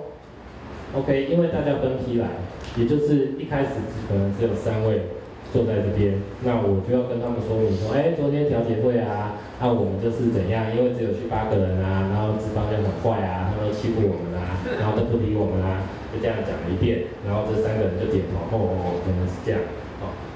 ，OK， 因为大家分批来，也就是一开始可能只有三位坐在这边，那我就要跟他们说明说，哎，昨天调解会啊，那、啊、我们就是怎样，因为只有去八个人啊，然后资方就很坏啊，他们都欺负我们啊，然后都不理我们啊，就这样讲了一遍，然后这三个人就点头，哦哦，原来是这样。哦，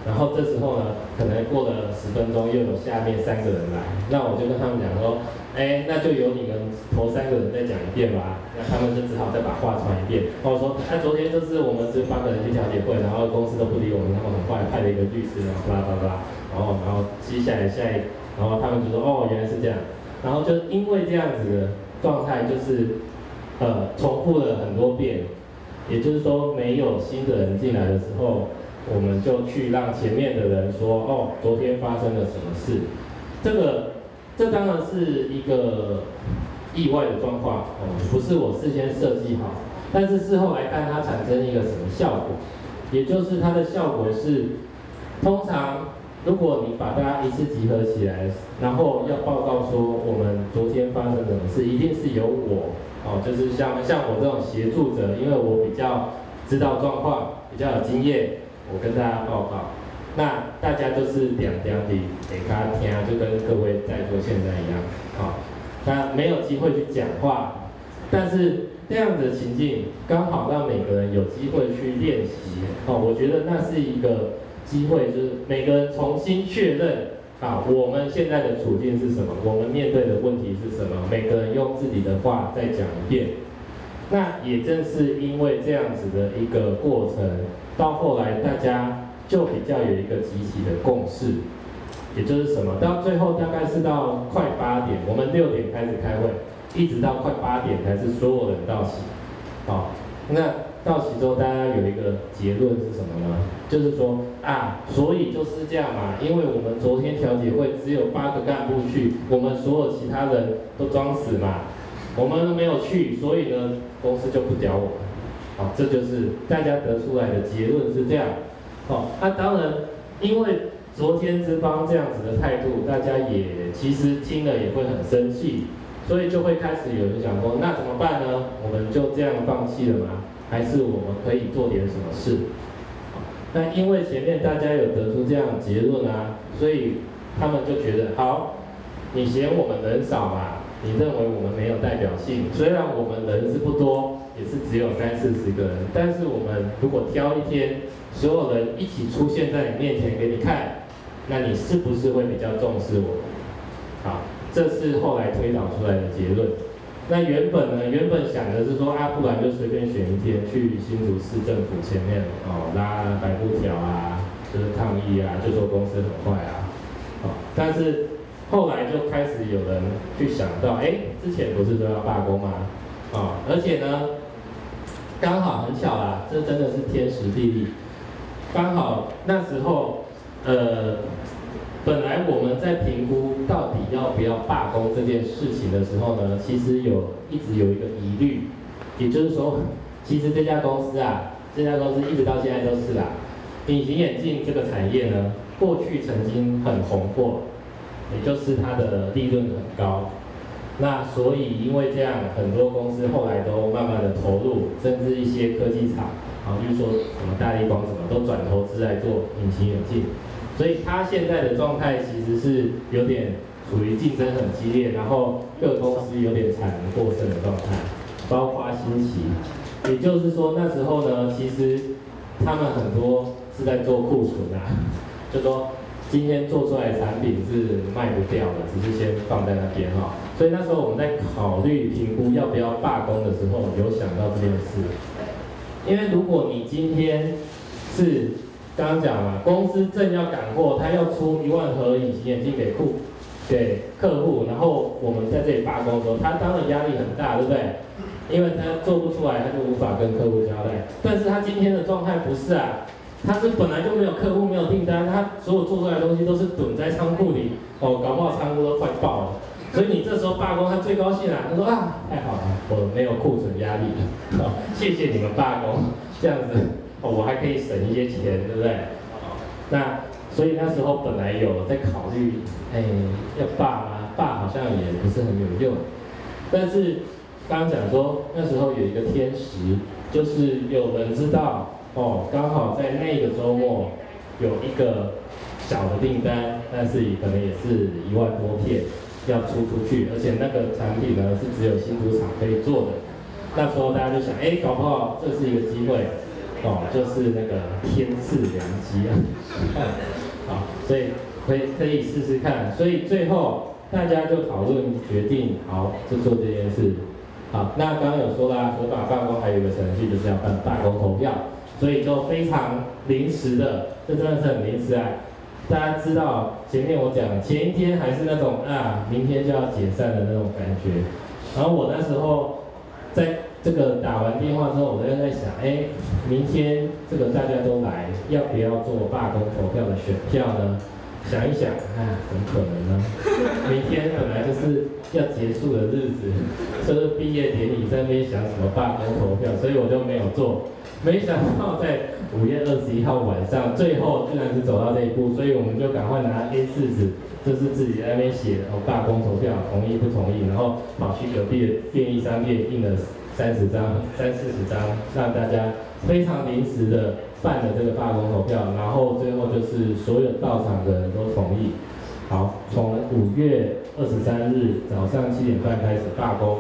然后这时候呢，可能过了十分钟，又有下面三个人来，那我就跟他们讲说，哎，那就由你们头三个人再讲一遍吧。那他们就只好再把话传一遍。然后我说，那、啊、昨天就是我们这八个人去调解会，然后公司都不理我们，他们很快派了一个律师，然后巴拉巴拉，然后然后接下来下一，然后他们就说，哦，原来是这样。然后就因为这样子的状态，就是呃重复了很多遍，也就是说没有新的人进来的时候。我们就去让前面的人说，哦，昨天发生了什么事？这个，这当然是一个意外的状况，哦，不是我事先设计好，但是事后来看它产生一个什么效果，也就是它的效果是，通常如果你把大家一次集合起来，然后要报告说我们昨天发生什么事，一定是由我，哦，就是像像我这种协助者，因为我比较知道状况，比较有经验。我跟大家报告，那大家就是两两的给他听，就跟各位在座现在一样，好，那没有机会去讲话，但是这样子的情境刚好让每个人有机会去练习，哦，我觉得那是一个机会，就是每个人重新确认啊，我们现在的处境是什么，我们面对的问题是什么，每个人用自己的话再讲一遍。那也正是因为这样子的一个过程，到后来大家就比较有一个集体的共识，也就是什么？到最后大概是到快八点，我们六点开始开会，一直到快八点才是所有人到齐。好，那到齐之后，大家有一个结论是什么呢？就是说啊，所以就是这样嘛，因为我们昨天调解会只有八个干部去，我们所有其他人都装死嘛。我们没有去，所以呢，公司就不屌我们。好，这就是大家得出来的结论是这样。好，那当然，因为昨天资方这样子的态度，大家也其实听了也会很生气，所以就会开始有人想说，那怎么办呢？我们就这样放弃了吗？还是我们可以做点什么事？好，那因为前面大家有得出这样的结论啊，所以他们就觉得，好，你嫌我们人少嘛？你认为我们没有代表性，虽然我们人是不多，也是只有三四十个人，但是我们如果挑一天，所有人一起出现在你面前给你看，那你是不是会比较重视我们？好，这是后来推导出来的结论。那原本呢，原本想的是说啊，不然就随便选一天去新竹市政府前面哦拉白布条啊，就是抗议啊，就说公司很坏啊，哦，但是。后来就开始有人去想到，哎，之前不是都要罢工吗？啊、哦，而且呢，刚好很巧啦，这真的是天时地利，刚好那时候，呃，本来我们在评估到底要不要罢工这件事情的时候呢，其实有一直有一个疑虑，也就是说，其实这家公司啊，这家公司一直到现在都是啦，隐形眼镜这个产业呢，过去曾经很红过。也就是它的利润很高，那所以因为这样，很多公司后来都慢慢的投入，甚至一些科技厂，啊，比如说什么大立光什么，都转投资来做隐形眼镜，所以它现在的状态其实是有点处于竞争很激烈，然后各公司有点产能过剩的状态，包括新奇，也就是说那时候呢，其实他们很多是在做库存啊，就说。今天做出来的产品是卖不掉的，只是先放在那边哈。所以那时候我们在考虑评估要不要罢工的时候，有想到这件事。因为如果你今天是刚刚讲嘛，公司正要赶货，他要出一万盒隐形眼镜给库给客户，然后我们在这里罢工的时候，他当然压力很大，对不对？因为他做不出来，他就无法跟客户交代。但是他今天的状态不是啊。他是本来就没有客户，没有订单，他所有做出来的东西都是囤在仓库里，哦，搞不好仓库都快爆了。所以你这时候罢工，他最高兴啊，他说啊，太好了，我没有库存压力了，哦，谢谢你们罢工，这样子，哦，我还可以省一些钱，对不对？哦，那所以那时候本来有在考虑，哎，要罢吗？罢好像也不是很有用，但是刚刚讲说那时候有一个天时，就是有人知道。哦，刚好在那个周末有一个小的订单，但是可能也是一万多片要出出去，而且那个产品呢是只有新竹厂可以做的。那时候大家就想，哎，搞不好这是一个机会， 哦，就是那个天赐良机啊，好，所以可以可以试试看。所以最后大家就讨论决定，好，就做这件事。好，那刚刚有说啦，合法罢工还有一个程序就是要办罢工投票，所以就非常临时的，这真的是很临时啊。大家知道前面我讲前一天还是那种啊，明天就要解散的那种感觉。然后我那时候在这个打完电话之后，我就在想，哎，明天这个大家都来，要不要做罢工投票的选票呢？想一想，啊，怎么可能呢？明天本来就是要结束的日子，就是毕业典礼在那边想什么罢工投票，所以我就没有做。没想到在五月二十一号晚上，最后居然是走到这一步，所以我们就赶快拿 A 四 纸，就是自己在那边写哦罢工投票，同意不同意，然后跑去隔壁的便利商店印了三十张、三四十张，让大家非常临时的办了这个罢工投票，然后最后就是所有到场的人都同意。好，从五月二十三日早上七点半开始罢工。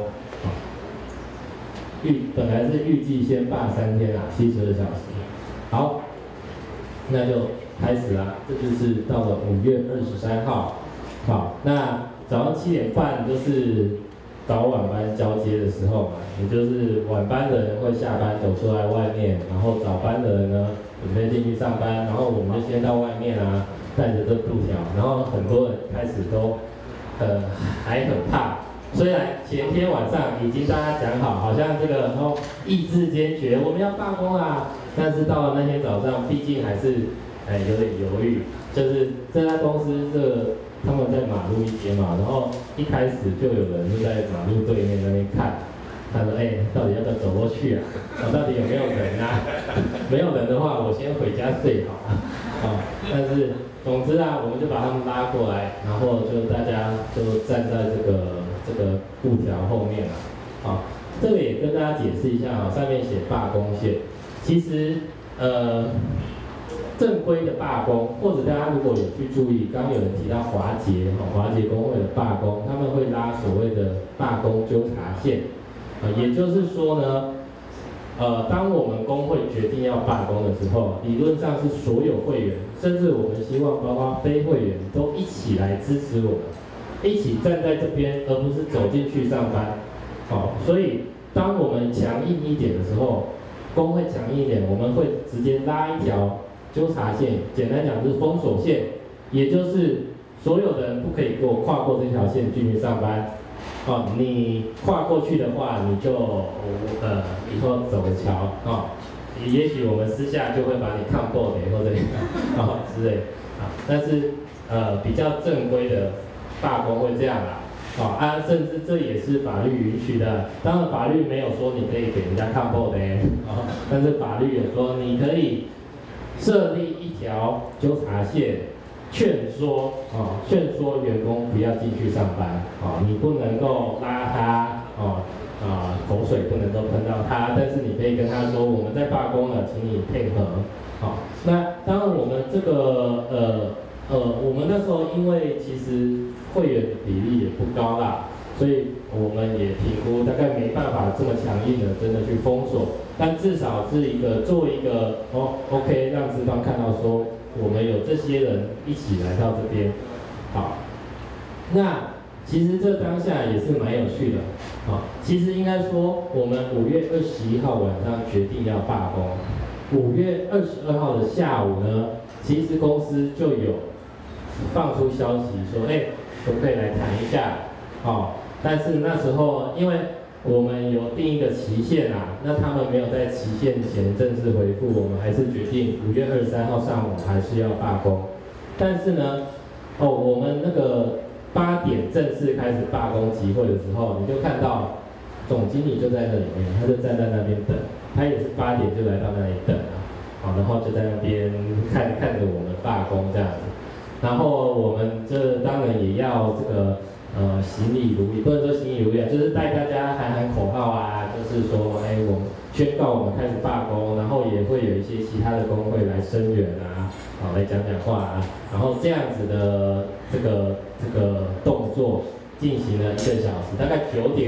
预本来是预计先罢三天啊，七十二小时。好，那就开始啦。这就是到了五月二十三号。好，那早上七点半就是早晚班交接的时候嘛，也就是晚班的人会下班走出来外面，然后早班的人呢准备进去上班，然后我们就先到外面啊，带着这布条，然后很多人开始都呃还很怕。虽然前天晚上已经大家讲好，好像这个哦意志坚决，我们要罢工啦，但是到了那天早上，毕竟还是哎有点犹豫。就是这家公司这个他们在马路一街嘛，然后一开始就有人就在马路对面那边看，他说哎到底要不要走过去啊？我、哦、到底有没有人啊？没有人的话，我先回家睡好了。哦，但是总之啊，我们就把他们拉过来，然后就大家就站在这个。这个布条后面啊，好，这个也跟大家解释一下啊，上面写罢工线，其实呃正规的罢工，或者大家如果有去注意，刚刚有人提到华捷哈，华捷工会的罢工，他们会拉所谓的罢工纠察线，啊，也就是说呢，呃，当我们工会决定要罢工的时候，理论上是所有会员，甚至我们希望包括非会员都一起来支持我们。一起站在这边，而不是走进去上班。好，所以当我们强硬一点的时候，工会强硬一点，我们会直接拉一条纠察线，简单讲就是封锁线，也就是所有的人不可以给我跨过这条线进去上班。哦，你跨过去的话，你就呃以后走着瞧啊。也许我们私下就会把你抗爆的或者啊之类啊，但是呃比较正规的。罢工会这样啦，哦啊，甚至这也是法律允许的。当然，法律没有说你可以给人家抗暴的，哦，但是法律有说你可以设立一条纠察线，劝说哦，劝说员工不要进去上班，哦，你不能够拉他，哦啊，口水不能够喷到他，但是你可以跟他说我们在罢工了，请你配合，好，那当然我们这个呃呃，我们那时候因为其实。会员的比例也不高啦，所以我们也评估大概没办法这么强硬的真的去封锁，但至少是一个做一个哦 OK 让资方看到说我们有这些人一起来到这边，好，那其实这当下也是蛮有趣的，好，其实应该说我们五月二十一号晚上决定要罢工，五月二十二号的下午呢，其实公司就有放出消息说，哎。可不可以来谈一下？哦，但是那时候因为我们有定一个期限啊，那他们没有在期限前正式回复，我们还是决定五月二十三号上午还是要罢工。但是呢，哦，我们那个八点正式开始罢工集会的时候，你就看到总经理就在那里面，他就站在那边等，他也是八点就来到那里等啊，好，然后就在那边看看着我们罢工这样子。然后我们这当然也要这个呃行礼如仪，不能说行礼如仪啊，就是带大家喊喊口号啊，就是说哎我们宣告我们开始罢工，然后也会有一些其他的工会来声援啊，好来讲讲话啊，然后这样子的这个这个动作进行了一个小时，大概九点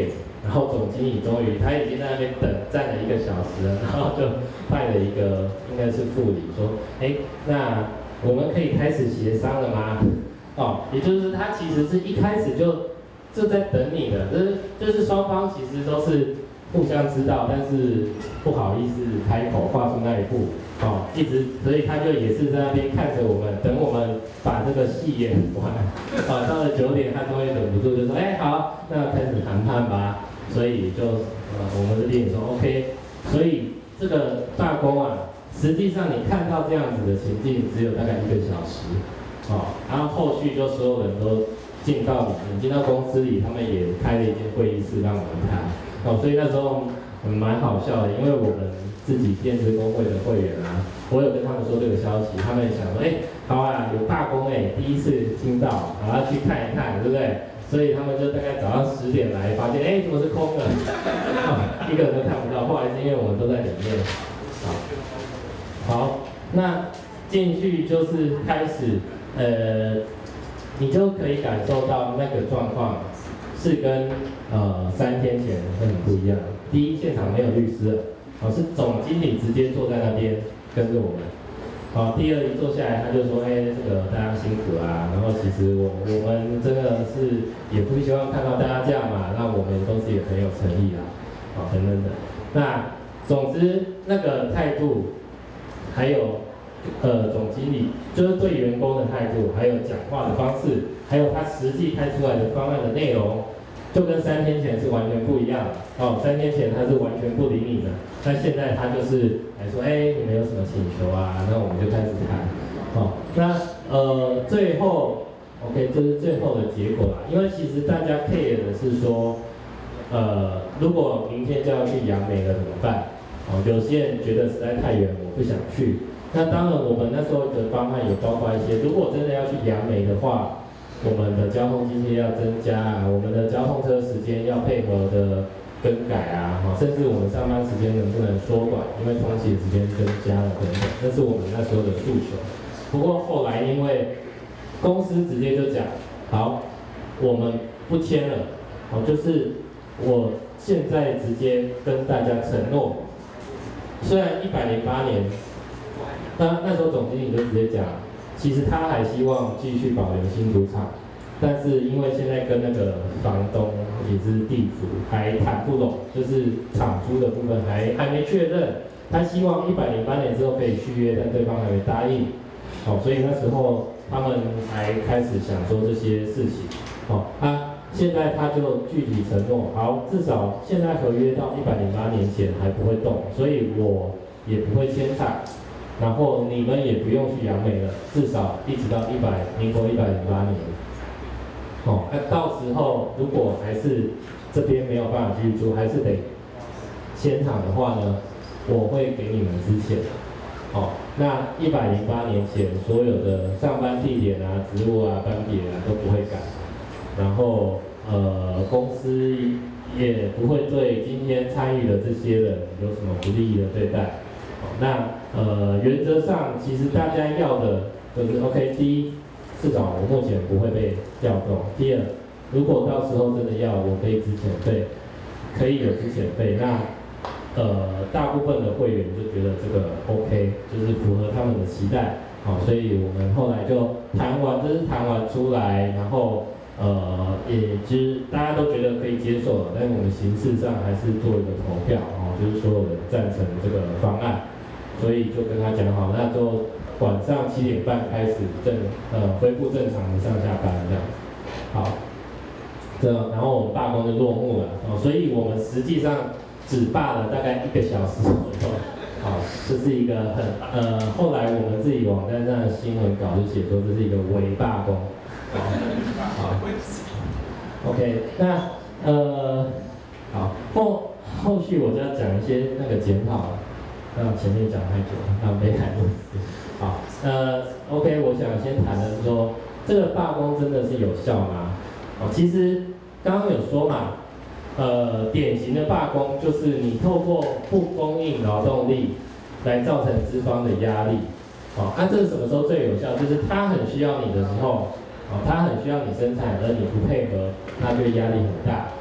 然后总经理终于他已经在那边等站了一个小时了，然后就派了一个应该是副理说，哎，那我们可以开始协商了吗？哦，也就是他其实是一开始就就在等你的，就是就是双方其实都是互相知道，但是不好意思开口跨出那一步，哦，一直所以他就也是在那边看着我们，等我们把这个戏演完，哦，到了九点他终于忍不住就说，哎，好，那开始谈判吧。所以就呃我们的店说 OK， 所以这个罢工啊，实际上你看到这样子的情境只有大概一个小时，哦，然后后续就所有人都进到里面，进到公司里，他们也开了一间会议室让我们谈，哦，所以那时候蛮好笑的，因为我们自己电子工会的会员啊，我有跟他们说这个消息，他们也想说，哎，好啊，有罢工哎，第一次听到，好要去看一看，对不对？所以他们就大概早上十点来，发现哎怎么是空的，哦，一个人都看不到。不好意思，因为我们都在里面。好，好，那进去就是开始，呃，你就可以感受到那个状况是跟呃三天前是很不一样。第一，现场没有律师了，哦，是总经理直接坐在那边跟着我们。好，第二一坐下来，他就说，哎，这个大家辛苦啦。然后其实我我们真的是也不希望看到大家这样嘛，那我们都是也很有诚意啦，好，等等等。那总之那个态度，还有呃总经理就是对员工的态度，还有讲话的方式，还有他实际开出来的方案的内容，就跟三天前是完全不一样的。哦，三天前他是完全不理你的，那现在他就是来说，哎，你们有什么请求啊？那我们就开始谈。哦，那呃最后 ，OK， 这是最后的结果啦。因为其实大家 care 的是说，呃，如果明天就要去杨梅了怎么办？哦，有些人觉得实在太远，我不想去。那当然，我们那时候的方案有包括一些，如果真的要去杨梅的话，我们的交通机械要增加啊，我们的交通车时间要配合的更改啊，甚至我们上班时间能不能缩短，因为通勤时间增加了等等，这是我们那时候的诉求。不过后来因为公司直接就讲，好，我们不签了，好，就是我现在直接跟大家承诺，虽然一百零八年，那那时候总经理就直接讲，其实他还希望继续保留新主场。但是因为现在跟那个房东也是地主还谈不拢，就是场租的部分还还没确认，他希望一百零八年之后可以续约，但对方还没答应，好，所以那时候他们才开始想说这些事情，好，啊，现在他就具体承诺，好，至少现在合约到一百零八年前还不会动，所以我也不会签场，然后你们也不用去杨梅了，至少一直到一百民国一百零八年。哦，那到时候如果还是这边没有办法继续租，还是得签场的话呢，我会给你们资遣。哦，那一百零八年前所有的上班地点啊、职务啊、班别啊都不会改，然后呃公司也不会对今天参与的这些人有什么不利益的对待。哦，那呃原则上其实大家要的就是 OK， 第一。至少我目前不会被调动。第二，如果到时候真的要，我可以资遣费，可以有资遣费，那呃大部分的会员就觉得这个 OK， 就是符合他们的期待，好，所以我们后来就谈完，这是谈完出来，然后呃也知大家都觉得可以接受了，但是我们形式上还是做一个投票，哦，就是所有人赞成这个方案，所以就跟他讲好，那就。晚上七点半开始正呃恢复正常的上下班这样，好，这然后我们罢工就落幕了哦，所以我们实际上只罢了大概一个小时左右，好，这是一个很呃后来我们自己网站上的新闻稿就写说这是一个伪罢工，好，好 ，OK， 那呃好后后续我就要讲一些那个检讨了，那前面讲太久了，让北海路。好，呃 ，OK， 我想先谈的是说，这个罢工真的是有效吗？哦，其实刚刚有说嘛，呃，典型的罢工就是你透过不供应劳动力来造成资方的压力。哦，那、啊、这是什么时候最有效？就是他很需要你的时候，哦，他很需要你生产，而你不配合，那就压力很大。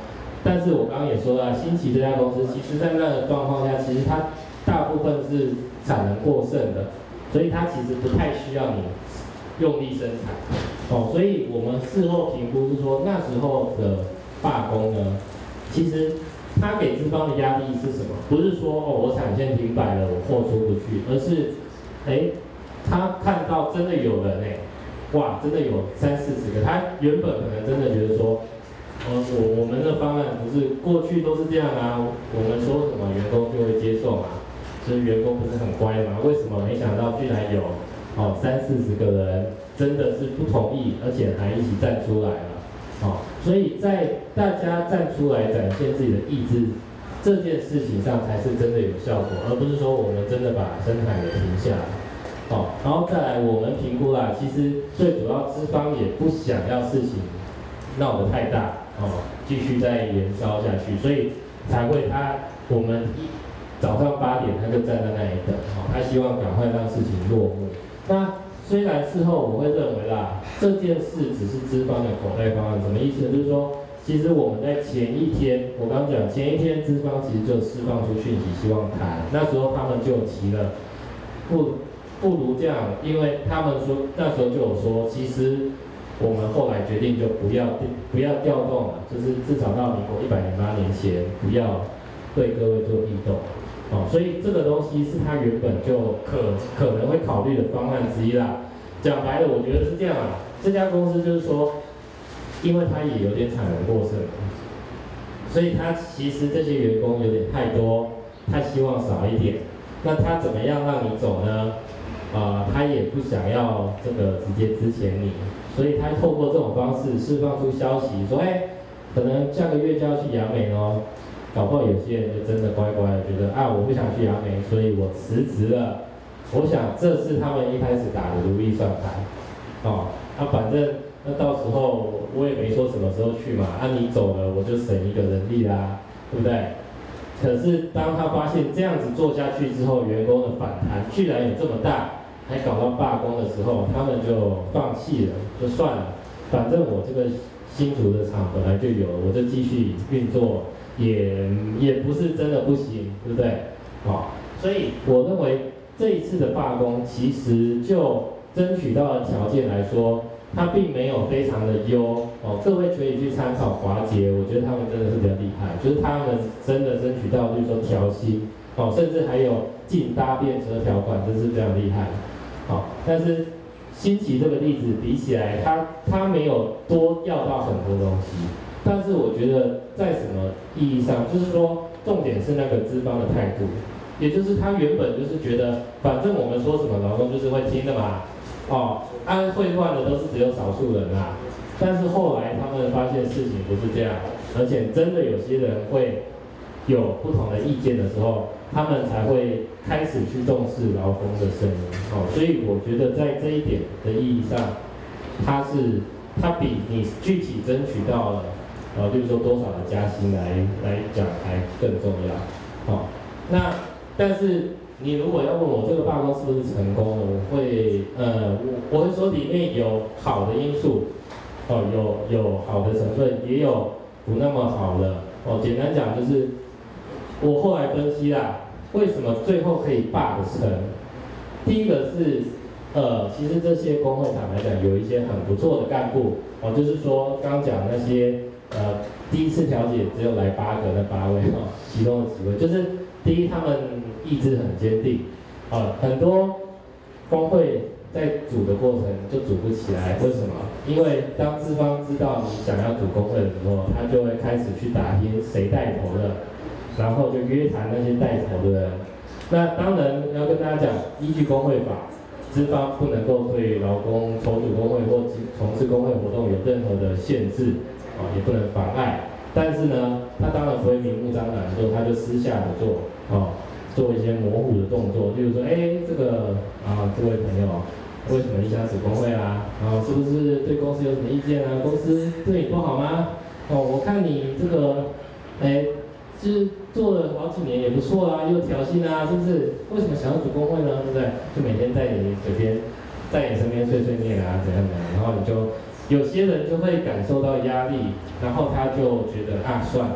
但是我刚刚也说了，新奇这家公司，其实在那个状况下，其实它大部分是产能过剩的，所以它其实不太需要你用力生产。哦，所以我们事后评估是说，那时候的罢工呢，其实它给资方的压力是什么？不是说哦我产线停摆了，我货出不去，而是，哎，他看到真的有人哎，哇，真的有三四十个，他原本可能真的觉得说。呃，我我们的方案不是过去都是这样啊，我们说什么员工就会接受嘛，就是员工不是很乖嘛？为什么没想到居然有哦三四十个人真的是不同意，而且还一起站出来了，哦，所以在大家站出来展现自己的意志这件事情上才是真的有效果，而不是说我们真的把生产给停下来。哦，然后再来我们评估啦，其实最主要资方也不想要事情闹得太大。哦，继续再延烧下去，所以才会他我们一早上八点他就站在那里等，哦，他希望赶快让事情落幕。那虽然事后我会认为啦，这件事只是资方的口袋方案，什么意思？就是说，其实我们在前一天，我刚讲前一天资方其实就释放出讯息，希望谈，那时候他们就提了，不不如这样，因为他们说那时候就有说，其实。我们后来决定就不要不要调动了，就是至少到民国一百零八年前不要对各位做异动，哦，所以这个东西是他原本就可可能会考虑的方案之一啦。讲白了，我觉得是这样啊，这家公司就是说，因为它也有点产能过剩，所以他其实这些员工有点太多，他希望少一点。那他怎么样让你走呢？啊、呃，他也不想要这个直接资遣你。所以他透过这种方式释放出消息，说，哎，可能下个月就要去亚美哦，搞不好有些人就真的乖乖的觉得啊，我不想去亚美，所以我辞职了。我想这是他们一开始打的如意算盘，哦，啊，反正那到时候我也没说什么时候去嘛，啊，你走了我就省一个人力啦，对不对？可是当他发现这样子做下去之后，员工的反弹居然有这么大。还搞到罢工的时候，他们就放弃了，就算了，反正我这个新竹的厂本来就有，我就继续运作，也也不是真的不行，对不对？好、哦，所以我认为这一次的罢工，其实就争取到的条件来说，它并没有非常的优哦。各位可以去参考华捷，我觉得他们真的是比较厉害，就是他们真的争取到，就是说调薪哦，甚至还有禁搭便车条款，真是非常厉害。好，但是新奇这个例子比起来，它它没有多要到很多东西，但是我觉得在什么意义上，就是说重点是那个资方的态度，也就是他原本就是觉得，反正我们说什么劳工就是会听的嘛，哦，安会换的都是只有少数人啊，但是后来他们发现事情不是这样，而且真的有些人会有不同的意见的时候。他们才会开始去重视劳工的声音，哦，所以我觉得在这一点的意义上，它是它比你具体争取到了，呃，比如说多少的加薪来来讲还更重要，哦，那但是你如果要问我这个罢工是不是成功了，我会呃我我会说里面有好的因素，哦，有有好的成分，也有不那么好的，哦，简单讲就是。我后来分析啦，为什么最后可以罢得成？第一个是，呃，其实这些工会坦白讲，有一些很不错的干部，哦，就是说刚讲那些，呃，第一次调解只有来八个那八位哦，其中的几位，就是第一他们意志很坚定，啊、呃，很多工会在组的过程就组不起来，为什么？因为当资方知道你想要组工会的时候，他就会开始去打听谁带头的。然后就约谈那些带头的人。那当然要跟大家讲，依据工会法，资方不能够对劳工筹组工会或从事工会活动有任何的限制，啊，也不能妨碍。但是呢，他当然不会明目张胆的做，他就私下的做，啊，做一些模糊的动作，例如说，哎，这个啊，这位朋友，为什么你想组工会啊？啊，是不是对公司有什么意见啊？公司对你不好吗？哦，我看你这个，哎。就是做了好几年也不错啊，又调薪啊，是不是？为什么想要组工会呢？对不对？就每天在你嘴边，在你身边碎碎念啊，怎样怎样，然后你就有些人就会感受到压力，然后他就觉得啊，算，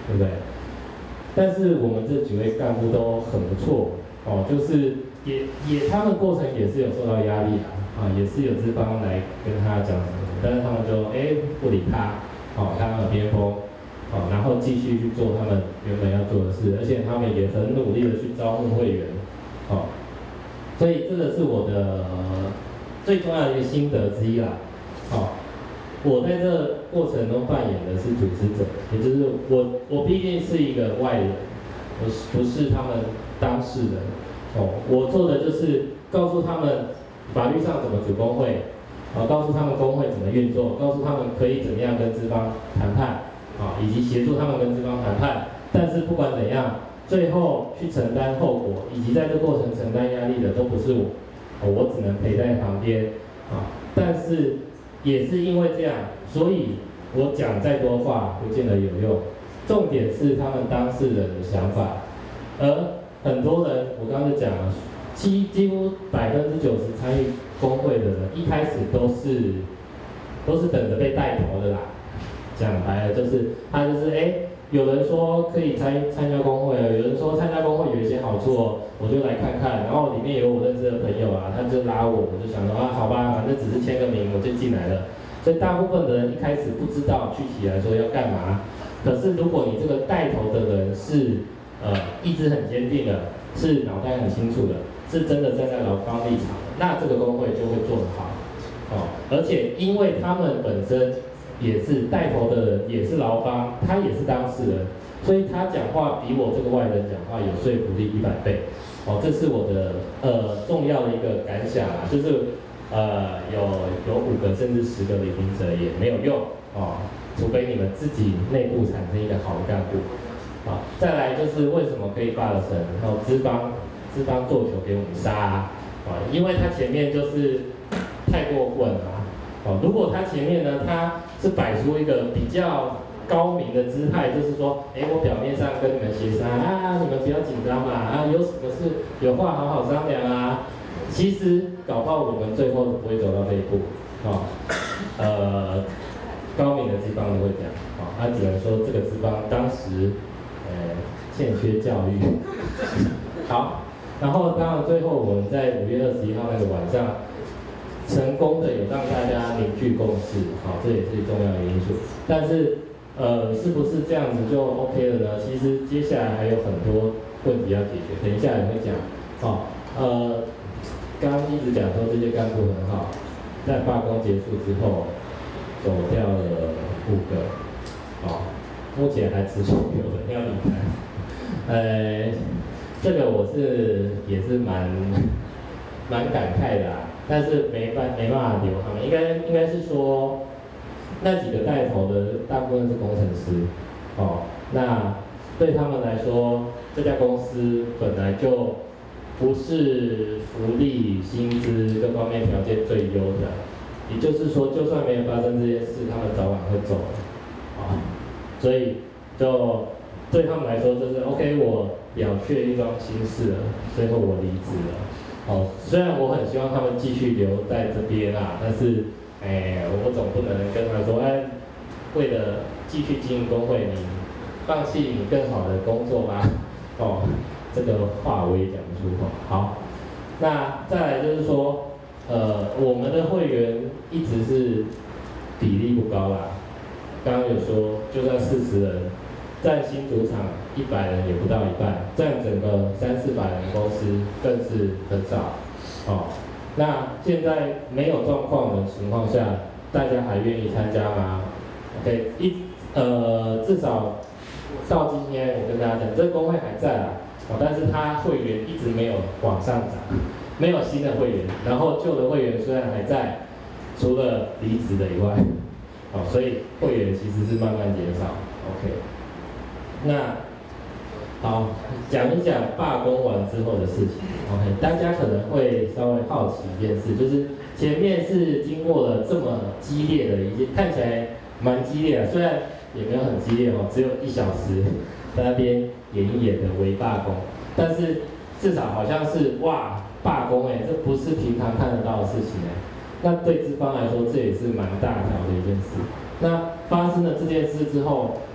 对不对？但是我们这几位干部都很不错哦，就是也也他们过程也是有受到压力的啊，也是有资方来跟他讲什么，但是他们就哎不理他，哦，当耳边风，哦，然后继续去做他们原本要做的事，而且他们也很努力的去招募会员，哦，所以这个是我的最重要的一个心得之一啦，哦。我在这过程中扮演的是组织者，也就是我，我毕竟是一个外人，我不是他们当事人。哦，我做的就是告诉他们法律上怎么组工会，啊，告诉他们工会怎么运作，告诉他们可以怎么样跟资方谈判，啊，以及协助他们跟资方谈判。但是不管怎样，最后去承担后果，以及在这过程承担压力的都不是我，哦，我只能陪在旁边，啊，但是。也是因为这样，所以我讲再多话不见得有用。重点是他们当事人的想法，而很多人，我刚才讲了，几几乎百分之九十参与工会的人，一开始都是都是等着被带头的啦。讲白了就是他就是哎，有人说可以参参加工会，有人说参加工会有一些好处哦，我就来看看。然后里面有我认识的朋友啊，他就拉我，我就想说啊，好吧，反正只是签个名我就进来了。所以大部分的人一开始不知道具体来说要干嘛。可是如果你这个带头的人是呃意志很坚定的，是脑袋很清楚的，是真的站在劳方立场的，那这个工会就会做得好。哦，而且因为他们本身。也是带头的人，也是劳方，他也是当事人，所以他讲话比我这个外人讲话有说服力一百倍。哦，这是我的呃重要的一个感想啊，就是呃有有五个甚至十个领兵者也没有用哦，除非你们自己内部产生一个好的干部。好，再来就是为什么可以罢了成，然后资方资方做球给我们杀啊，啊，因为他前面就是太过混了。哦，如果他前面呢，他是摆出一个比较高明的姿态，就是说，哎，我表面上跟你们协商啊，你们不要紧张嘛，啊，有什么事有话好好商量啊。其实搞不好我们最后不会走到这一步，哦，呃，高明的资方都会讲，哦，他只能说这个资方当时，呃，欠缺教育。好，然后当然最后我们在五月二十一号那个晚上。成功的有让大家凝聚共识，好，这也是重要的因素。但是，呃，是不是这样子就 OK 了呢？其实接下来还有很多问题要解决，等一下也会讲。好，呃，刚刚一直讲说这些干部很好，在罢工结束之后，走掉了五个，好，目前还持续有人要离开。呃，这个我是也是蛮蛮感慨的啊。但是没办没办法留他们，应该应该是说，那几个带头的大部分是工程师，哦，那对他们来说，这家公司本来就不是福利、薪资各方面条件最优的，也就是说，就算没有发生这件事，他们早晚会走的，啊，所以就对他们来说就是 OK， 我了却一桩心事了，最后我离职了。哦，虽然我很希望他们继续留在这边啊，但是，哎，我总不能跟他说，哎，为了继续经营工会，你放弃你更好的工作吧？哦，这个话我也讲不出口。好，那再来就是说，呃，我们的会员一直是比例不高啦。刚刚有说，就算四十人。占新主场一百人也不到一半，占整个三四百人公司更是很少。哦，那现在没有状况的情况下，大家还愿意参加吗 ？OK， 一呃至少到今天我跟大家讲，这个工会还在啊，哦，但是它会员一直没有往上涨，没有新的会员，然后旧的会员虽然还在，除了离职的以外，哦，所以会员其实是慢慢减少。OK。那好，讲一讲罢工完之后的事情。OK， 大家可能会稍微好奇一件事，就是前面是经过了这么激烈的一件，看起来蛮激烈的，虽然也没有很激烈哦，只有一小时在那边演一演的微罢工，但是至少好像是哇罢工哎，这不是平常看得到的事情哎。那对资方来说，这也是蛮大条的一件事。那发生了这件事之后。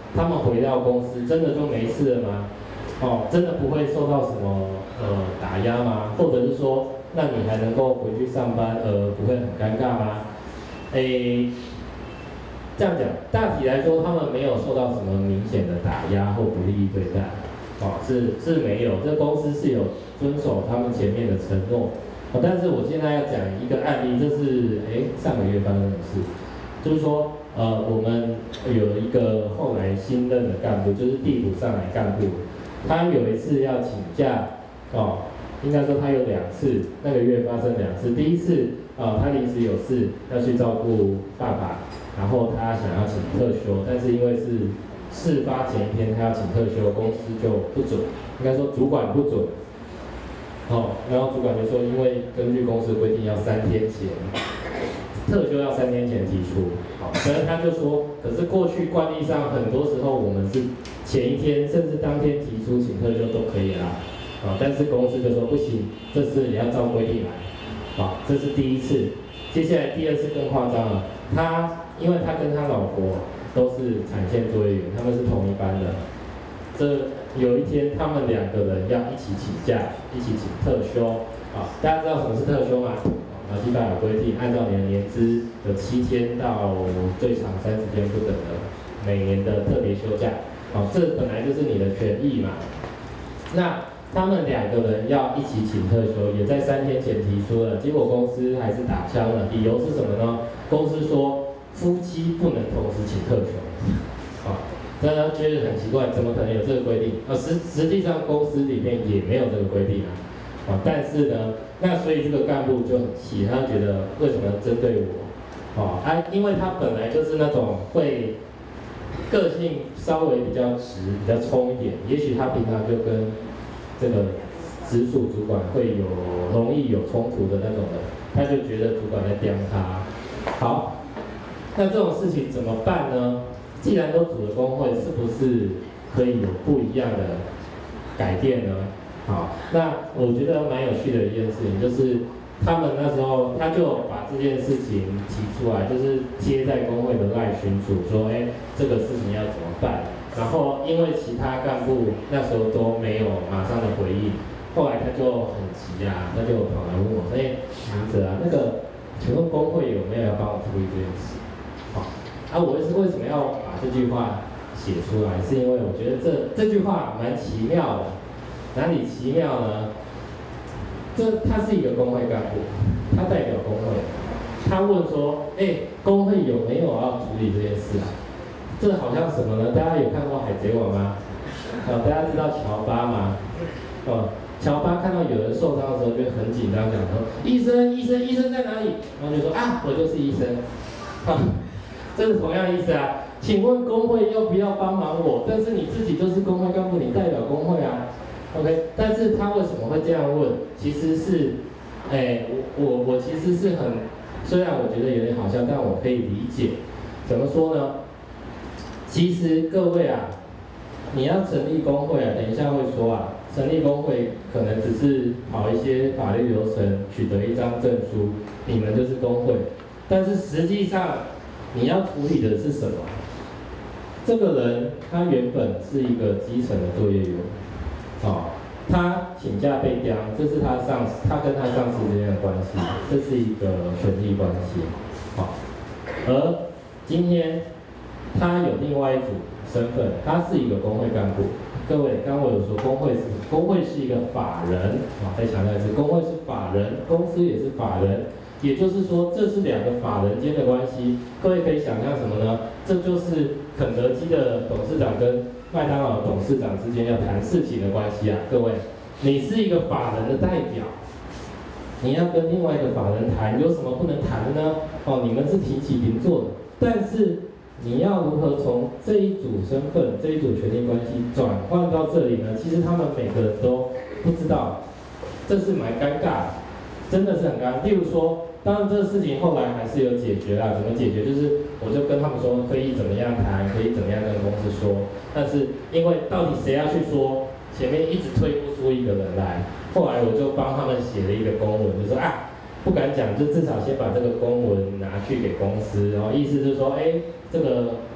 他们回到公司真的就没事了吗？哦，真的不会受到什么呃打压吗？或者是说，那你还能够回去上班，呃，不会很尴尬吗？诶，这样讲，大体来说，他们没有受到什么明显的打压或不利益对待，哦，是是没有，这公司是有遵守他们前面的承诺。哦，但是我现在要讲一个案例，这是诶上个月发生的事，就是说，呃，我们有一个后来新任的干部，就是地补上来干部。他有一次要请假，哦，应该说他有两次，那个月发生两次。第一次，哦，他临时有事要去照顾爸爸，然后他想要请特休，但是因为是事发前一天他要请特休，公司就不准，应该说主管不准。哦，然后主管就说，因为根据公司规定要三天前，特休要三天前提出。好，所以他就说，可是过去惯例上，很多时候我们是前一天甚至当天提出请特休都可以啦。啊，但是公司就说不行，这次你要照规定来。好，这是第一次。接下来第二次更夸张了，他因为他跟他老婆都是产线作业员，他们是同一班的。这有一天他们两个人要一起请假，一起请特休。啊，大家知道什么是特休吗？劳基法有规定，按照你的年资有七天到最长三十天不等的每年的特别休假。好，这本来就是你的权益嘛。那他们两个人要一起请特休，也在三天前提出了，结果公司还是打枪了。理由是什么呢？公司说夫妻不能同时请特休。好，大家觉得很奇怪，怎么可能有这个规定？啊，实实际上公司里面也没有这个规定啊。啊，但是呢，那所以这个干部就很气，他觉得为什么要针对我？哦，啊，因为他本来就是那种会个性稍微比较直、比较冲一点，也许他平常就跟这个直属主管会有容易有冲突的那种人，他就觉得主管在刁他。好，那这种事情怎么办呢？既然都组了工会，是不是可以有不一样的改变呢？好，那我觉得蛮有趣的一件事情，就是他们那时候他就把这件事情提出来，就是贴在工会的赖群组说，哎，这个事情要怎么办？然后因为其他干部那时候都没有马上的回应，后来他就很急啊，他就跑来问我，哎，名字啊，那个请问工会有没有要帮我处理这件事？好，啊，我是为什么要把这句话写出来？是因为我觉得这这句话蛮奇妙的。哪里奇妙呢？这他是一个工会干部，他代表工会，他问说：“哎，工会有没有要处理这件事啊？”这好像什么呢？大家有看过《海贼王》吗？哦，大家知道乔巴吗？哦，乔巴看到有人受伤的时候就很紧张，讲说：“医生，医生，医生在哪里？”然后就说：“啊，我就是医生。”啊，这是同样意思啊。请问工会要不要帮忙我？但是你自己就是工会干部，你代表工会啊。OK， 但是他为什么会这样问？其实是，哎，我我我其实是很，虽然我觉得有点好笑，但我可以理解。怎么说呢？其实各位啊，你要成立工会啊，等一下会说啊，成立工会可能只是跑一些法律流程，取得一张证书，你们就是工会。但是实际上，你要处理的是什么？这个人他原本是一个基层的作业员。哦，他请假被刁，这是他上司，他跟他上司之间的关系，这是一个权力关系。好、哦，而今天他有另外一组身份，他是一个工会干部。各位，刚刚我有说工会是工会是一个法人，啊、哦，再强调一次，工会是法人，公司也是法人，也就是说这是两个法人间的关系。各位可以想象什么呢？这就是肯德基的董事长跟麦当劳董事长之间要谈事情的关系啊，各位，你是一个法人的代表，你要跟另外一个法人谈，有什么不能谈的呢？哦，你们是平起平坐的，但是你要如何从这一组身份、这一组权力关系转换到这里呢？其实他们每个人都不知道，这是蛮尴尬的，真的是很尴尬。例如说，当然这个事情后来还是有解决啦，怎么解决？就是我就跟他们说可以怎么样谈，可以怎么样跟公司说，但是因为到底谁要去说，前面一直推不出一个人来，后来我就帮他们写了一个公文，就说啊，不敢讲，就至少先把这个公文拿去给公司，然后意思是说，哎，这个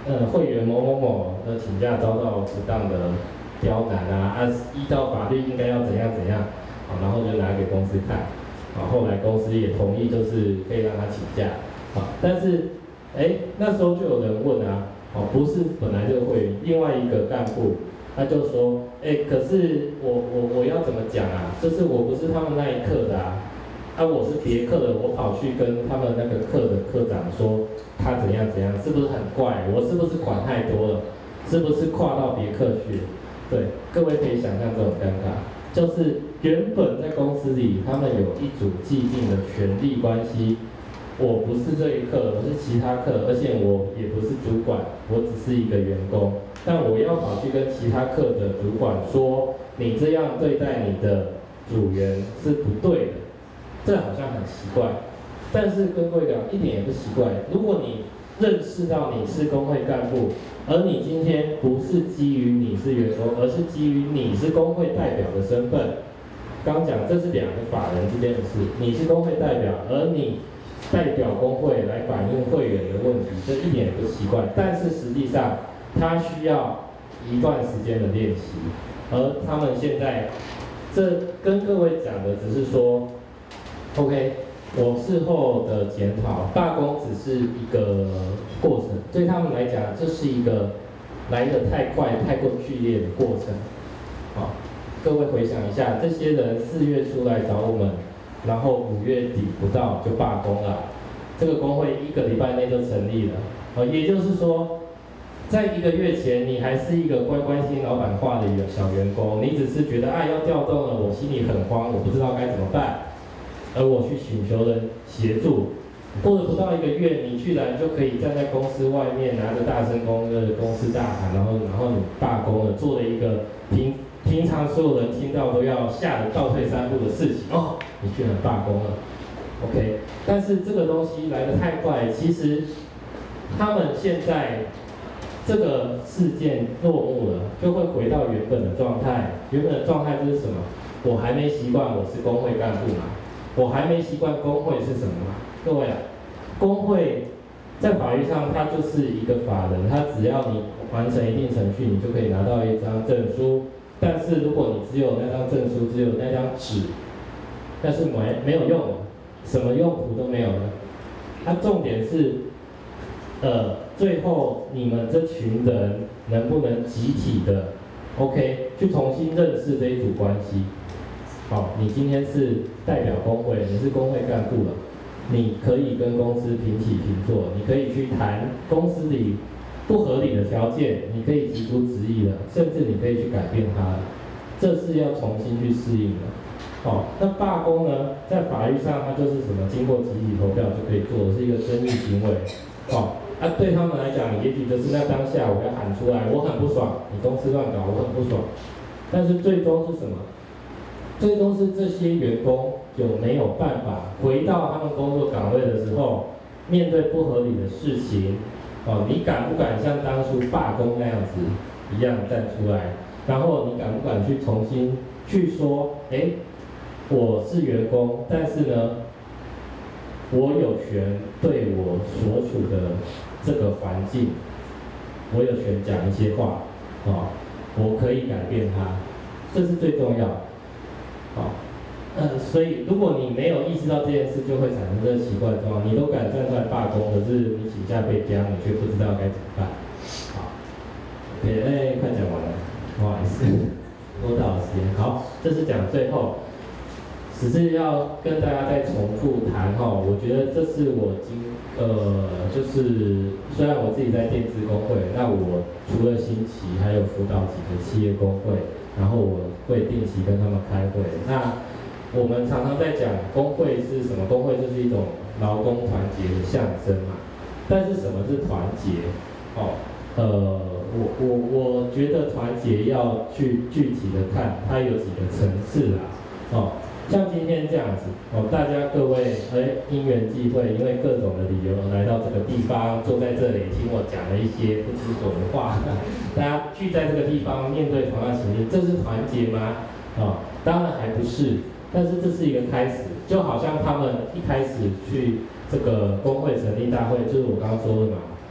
呃会员某某某的请假遭到不当的刁难啊，啊依照法律应该要怎样怎样，好，然后就拿给公司看，好，后来公司也同意，就是可以让他请假，好，但是哎那时候就有人问啊，哦不是本来这个会员，另外一个干部他就说，哎可是我我我要怎么讲啊？就是我不是他们那一课的啊。啊，我是别课的，我跑去跟他们那个课的科长说他怎样怎样，是不是很怪？我是不是管太多了？是不是跨到别课去了？对，各位可以想象这种尴尬，就是原本在公司里他们有一组既定的权利关系，我不是这一课，我是其他课，而且我也不是主管，我只是一个员工，但我要跑去跟其他课的主管说，你这样对待你的组员是不对的。这好像很奇怪，但是跟各位讲，一点也不奇怪。如果你认识到你是工会干部，而你今天不是基于你是员工，而是基于你是工会代表的身份，刚讲这是两个法人之间的事，你是工会代表，而你代表工会来反映会员的问题，这一点也不奇怪。但是实际上，它需要一段时间的练习，而他们现在这跟各位讲的只是说。OK， 我事后的检讨，罢工只是一个过程，对他们来讲，这是一个来得太快、太过剧烈的过程。好，各位回想一下，这些人四月出来找我们，然后五月底不到就罢工了，这个工会一个礼拜内就成立了。哦，也就是说，在一个月前，你还是一个乖乖听老板话的小员工，你只是觉得啊要调动了，我心里很慌，我不知道该怎么办。而我去寻求人协助，过了不到一个月，你居然就可以站在公司外面拿着大声公的公司大喊，然后然后你罢工了，做了一个平平常所有人听到都要吓得倒退三步的事情哦，你居然罢工了 ，OK？ 但是这个东西来得太快，其实他们现在这个事件落幕了，就会回到原本的状态。原本的状态就是什么？我还没习惯我是工会干部嘛。我还没习惯工会是什么嘛？各位啊，工会在法律上它就是一个法人，它只要你完成一定程序，你就可以拿到一张证书。但是如果你只有那张证书，只有那张纸，那是没没有用的，什么用途都没有的。它重点是，呃，最后你们这群人能不能集体的 ，OK， 去重新认识这一组关系？好，你今天是代表工会，你是工会干部了，你可以跟公司平起平坐，你可以去谈公司里不合理的条件，你可以提出质疑了，甚至你可以去改变它了，这是要重新去适应的。好，那罢工呢，在法律上它就是什么，经过集体投票就可以做的，是一个争议行为。好，啊对他们来讲，也许就是那当下我要喊出来，我很不爽，你公司乱搞，我很不爽。但是最终是什么？最终是这些员工有没有办法回到他们工作岗位的时候，面对不合理的事情，哦，你敢不敢像当初罢工那样子一样站出来？然后你敢不敢去重新去说，哎，我是员工，但是呢，我有权对我所处的这个环境，我有权讲一些话，哦，我可以改变它，这是最重要的。好，呃，所以如果你没有意识到这件事，就会产生这个奇怪的状况。你都敢站出来罢工，可是你请假被僵，你却不知道该怎么办。好 ，OK， 哎，快讲完了，不好意思，多到时间。好，这是讲最后，只是要跟大家再重复谈哈。我觉得这是我今呃，就是虽然我自己在电资工会，那我除了新奇，还有辅导几个企业工会。然后我会定期跟他们开会。那我们常常在讲工会是什么？工会就是一种劳工团结的象征嘛。但是什么是团结？哦，呃，我我我觉得团结要去具体的看，它有几个层次啦。哦，像今天这样子，哦，大家各位哎因缘际会，因为各种的理由来到这个地方，坐在这里听我讲了一些不知所的话。大家聚在这个地方，面对同样情境，这是团结吗？哦，当然还不是，但是这是一个开始，就好像他们一开始去这个工会成立大会，就是我刚刚说的嘛，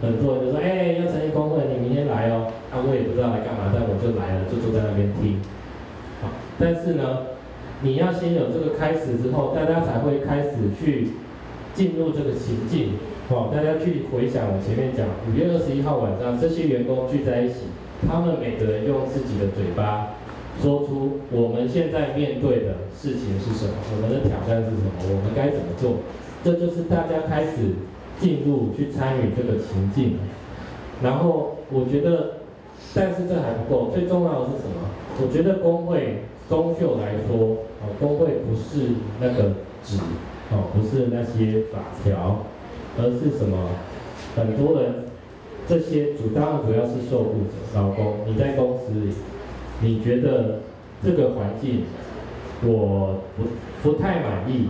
很多人就说，哎、欸，要成立工会，你明天来哦。啊，我也不知道来干嘛，但我就来了，就坐在那边听。好，但是呢，你要先有这个开始之后，大家才会开始去进入这个情境。好，大家去回想我前面讲，五月二十一号晚上，这些员工聚在一起，他们每个人用自己的嘴巴说出我们现在面对的事情是什么，我们的挑战是什么，我们该怎么做。这就是大家开始进入去参与这个情境。然后我觉得，但是这还不够，最重要的是什么？我觉得工会终究来说，哦，工会不是那个纸，哦，不是那些法条，而是什么？很多人，这些主当然主要是受雇者、劳工。你在公司里，你觉得这个环境我不不太满意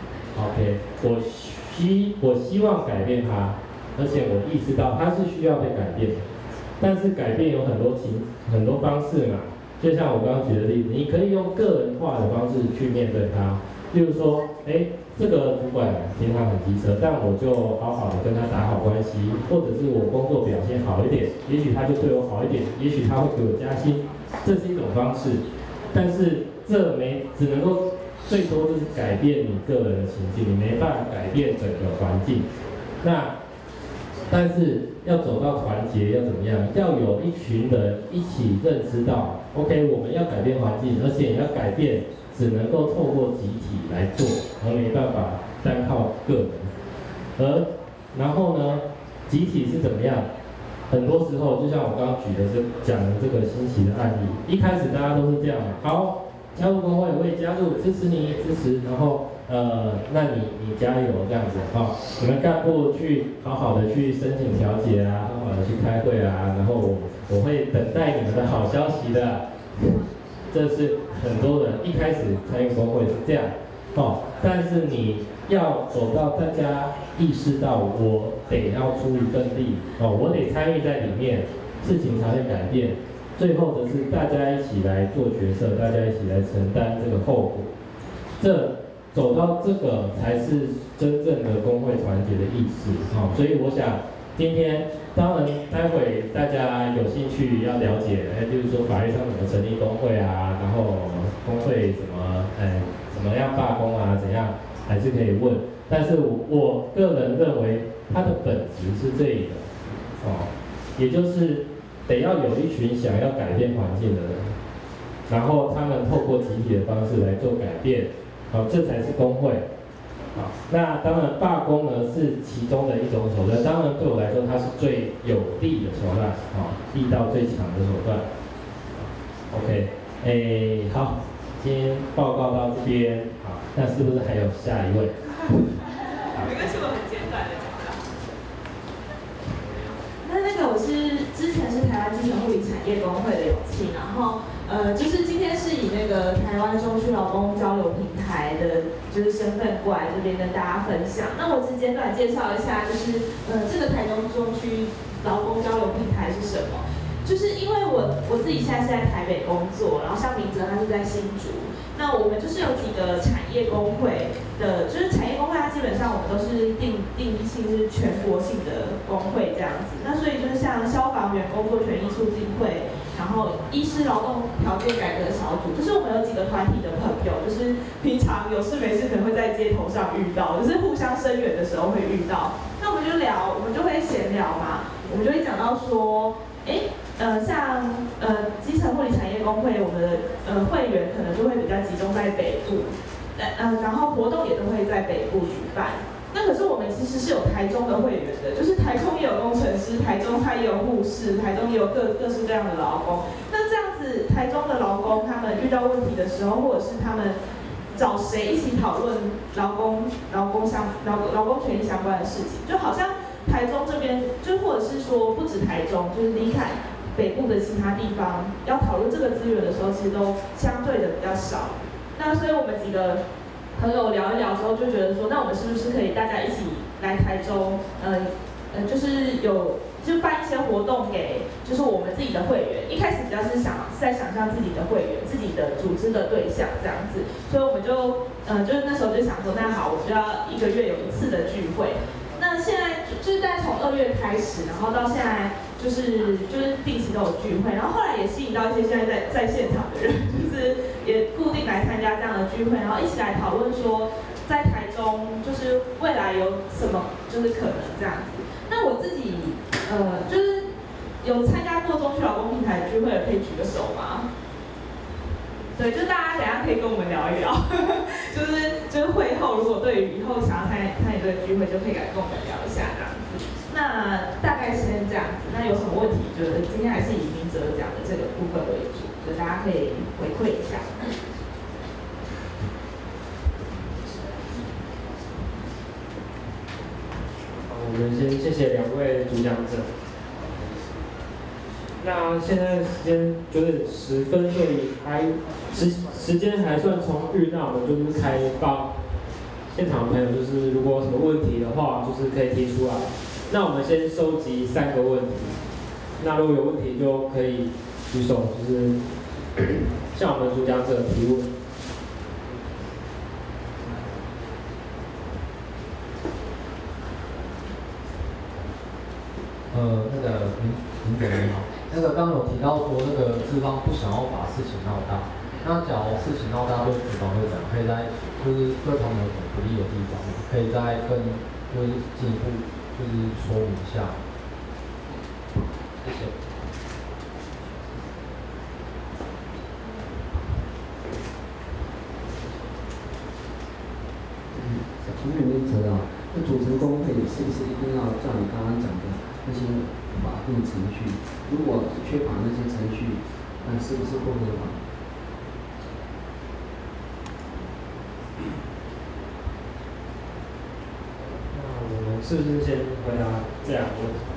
，OK， 我希我希望改变它。而且我意识到它是需要被改变的，但是改变有很多情很多方式嘛，就像我刚刚举的例子，你可以用个人化的方式去面对它，例如说，哎，这个主管平常很机车，但我就好好的跟他打好关系，或者是我工作表现好一点，也许他就对我好一点，也许他会给我加薪，这是一种方式，但是这没只能够最多就是改变你个人的情境，你没办法改变整个环境，那。但是要走到团结，要怎么样？要有一群人一起认知到 ，OK， 我们要改变环境，而且要改变，只能够透过集体来做，而没办法单靠个人。而然后呢，集体是怎么样？很多时候，就像我刚刚举的这讲的这个新奇的案例，一开始大家都是这样，好，加入工会，我也加入，支持你，支持，然后。呃，那你你加油这样子哈、哦，你们干部去好好的去申请调解啊，好好的去开会啊，然后我我会等待你们的好消息的。这是很多人一开始参与工会是这样，哦，但是你要走到大家意识到我得要出一份力，哦，我得参与在里面，事情才会改变。最后的是大家一起来做决策，大家一起来承担这个后果。这。走到这个才是真正的工会团结的意识，好、哦，所以我想今天当然待会大家有兴趣要了解，哎，就是说法律上怎么成立工会啊，然后工会怎么，哎，怎么样罢工啊，怎样，还是可以问。但是我我个人认为它的本质是这个，哦，也就是得要有一群想要改变环境的人，然后他们透过集体的方式来做改变。好，这才是工会。好，那当然罢工呢是其中的一种手段，当然对我来说它是最有力的手段，好，力道最强的手段。OK， 哎，好，今天报告到这边，好，那是不是还有下一位？ 没关系，我很简短的讲到。那那个我是之前是台湾基层护理产业工会的永庆，然后。呃，就是今天是以那个台湾中区劳工交流平台的，就是身份过来这边跟大家分享。那我只简短介绍一下，就是呃，这个台中中区劳工交流平台是什么？就是因为我我自己现在是在台北工作，然后像明哲他是在新竹，那我们就是有几个产业工会的，就是产业工会它基本上我们都是定定义性是全国性的工会这样子。那所以就是像消防员工作权益促进会。然后，医师劳动条件改革小组，就是我们有几个团体的朋友，就是平常有事没事可能会在街头上遇到，就是互相声援的时候会遇到。那我们就聊，我们就会闲聊嘛，我们就会讲到说，哎，呃，像呃基层护理产业工会，我们的呃会员可能就会比较集中在北部，呃，然后活动也都会在北部举办。那可是我们其实是有台中的会员的，就是台中也有工程师，台中它也有护士，台中也有各各式各样的劳工。那这样子，台中的劳工他们遇到问题的时候，或者是他们找谁一起讨论劳工、劳工相、劳劳工权益相关的事情，就好像台中这边，就或者是说不止台中，就是离开北部的其他地方，要讨论这个资源的时候，其实都相对的比较少。那所以我们几个。朋友聊一聊之后，就觉得说，那我们是不是可以大家一起来台中，呃，呃，就是有就办一些活动给，就是我们自己的会员。一开始比较是想在想象自己的会员、自己的组织的对象这样子，所以我们就，呃，就是那时候就想说，那好，我就要一个月有一次的聚会。那现在就就是在从二月开始，然后到现在就是就是定期都有聚会，然后后来也吸引到一些现在在在现场的人，就是也固定来参加这样的聚会，然后一起来讨论说，在台中就是未来有什么就是可能这样子。那我自己呃就是有参加过中区劳工平台聚会的，可以举个手吗？对，就大家等一下可以跟我们聊一聊，就是就是会后如果对于以后想要参参与这个聚会，就可以来跟我们聊一下这样子。那大概先这样子，那有什么问题，就是今天还是以明哲讲的这个部分为主，就大家可以回馈一下。 好，我们先谢谢两位主讲者。那现在时间就是十分，所以还时时间还算充裕，那我们就是开放现场的朋友，就是如果有什么问题的话，就是可以提出来。那我们先收集三个问题，那如果有问题就可以举手，就是向我们主讲者提问。 呃，那个林林总你好。那个刚刚有提到说，那个资方不想要把事情闹大，那假如事情闹大，对资方会怎样？可以在就是对他们有什么不利的地方，可以再更就是进一步就是说明一下。谢谢。 嗯，从你们知道，那组成工会是不是一定要照你刚刚讲的那些法定程序？如果缺乏那些程序，那是不是不合法？ 那我们是不是先回答这两个问题？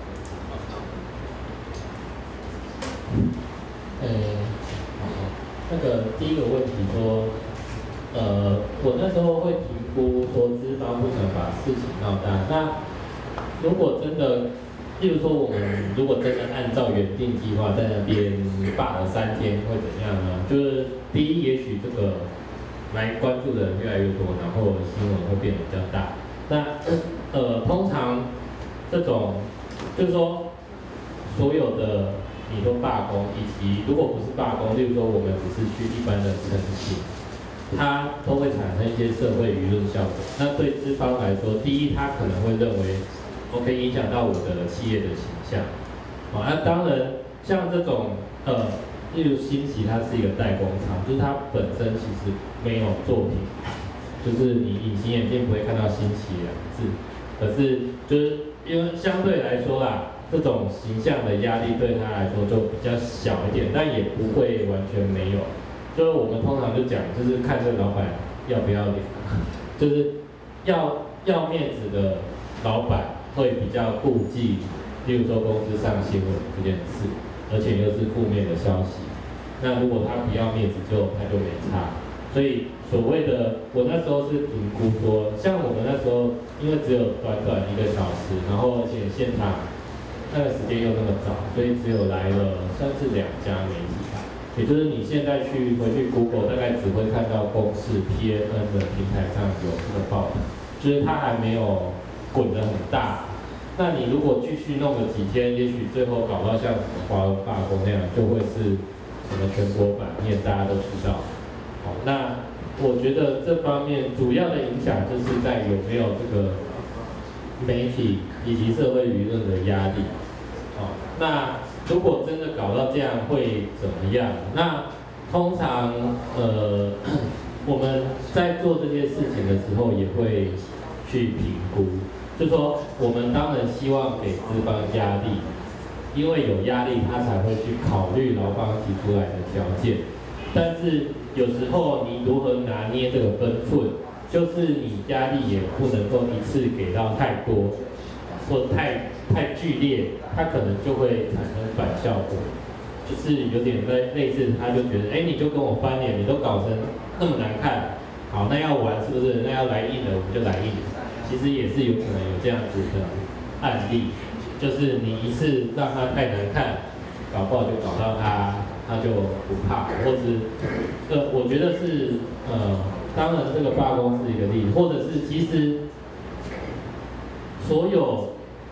呃，那个第一个问题说，呃，我那时候会评估说资方不想把事情闹大。那如果真的，例如说我们如果真的按照原定计划在那边罢了三天，会怎样呢？就是第一，也许这个来关注的人越来越多，然后新闻会变得比较大。那呃，通常这种就是说所有的。你说罢工，以及如果不是罢工，例如说我们只是去一般的陈情，它都会产生一些社会舆论效果。那对资方来说，第一，他可能会认为 ，OK 影响到我的企业的形象。好，那当然像这种呃，例如新奇，它是一个代工厂，就是它本身其实没有作品，就是你隐形眼镜不会看到新奇两字，可是就是因为相对来说啦。这种形象的压力对他来说就比较小一点，但也不会完全没有。就是我们通常就讲，就是看这个老板要不要脸，就是要要面子的老板会比较顾忌，例如说公司上新闻这件事，而且又是负面的消息。那如果他不要面子就他就没差。所以所谓的我那时候是评估说，像我们那时候因为只有短短一个小时，然后而且现场。那个时间又那么早，所以只有来了算是两家媒体吧。也就是你现在去回去 Google， 大概只会看到公视 P A N 的平台上有这个报道，就是它还没有滚得很大。那你如果继续弄个几天，也许最后搞到像什么华文罢工那样，就会是什么全国版面，大家都知道。好，那我觉得这方面主要的影响就是在有没有这个媒体以及社会舆论的压力。哦，那如果真的搞到这样会怎么样？那通常呃我们在做这些事情的时候也会去评估，就说我们当然希望给资方压力，因为有压力他才会去考虑劳方提出来的条件。但是有时候你如何拿捏这个分寸，就是你压力也不能够一次给到太多，或太太剧烈，它可能就会产生反效果，就是有点类类似，他就觉得，哎，你就跟我翻脸，你都搞成那么难看，好，那要玩是不是？那要来硬的我们就来硬的。其实也是有可能有这样子的案例，就是你一次让他太难看，搞不好就搞到他他就不怕，或是呃，我觉得是呃，当然这个罢工是一个例子，或者是其实所有。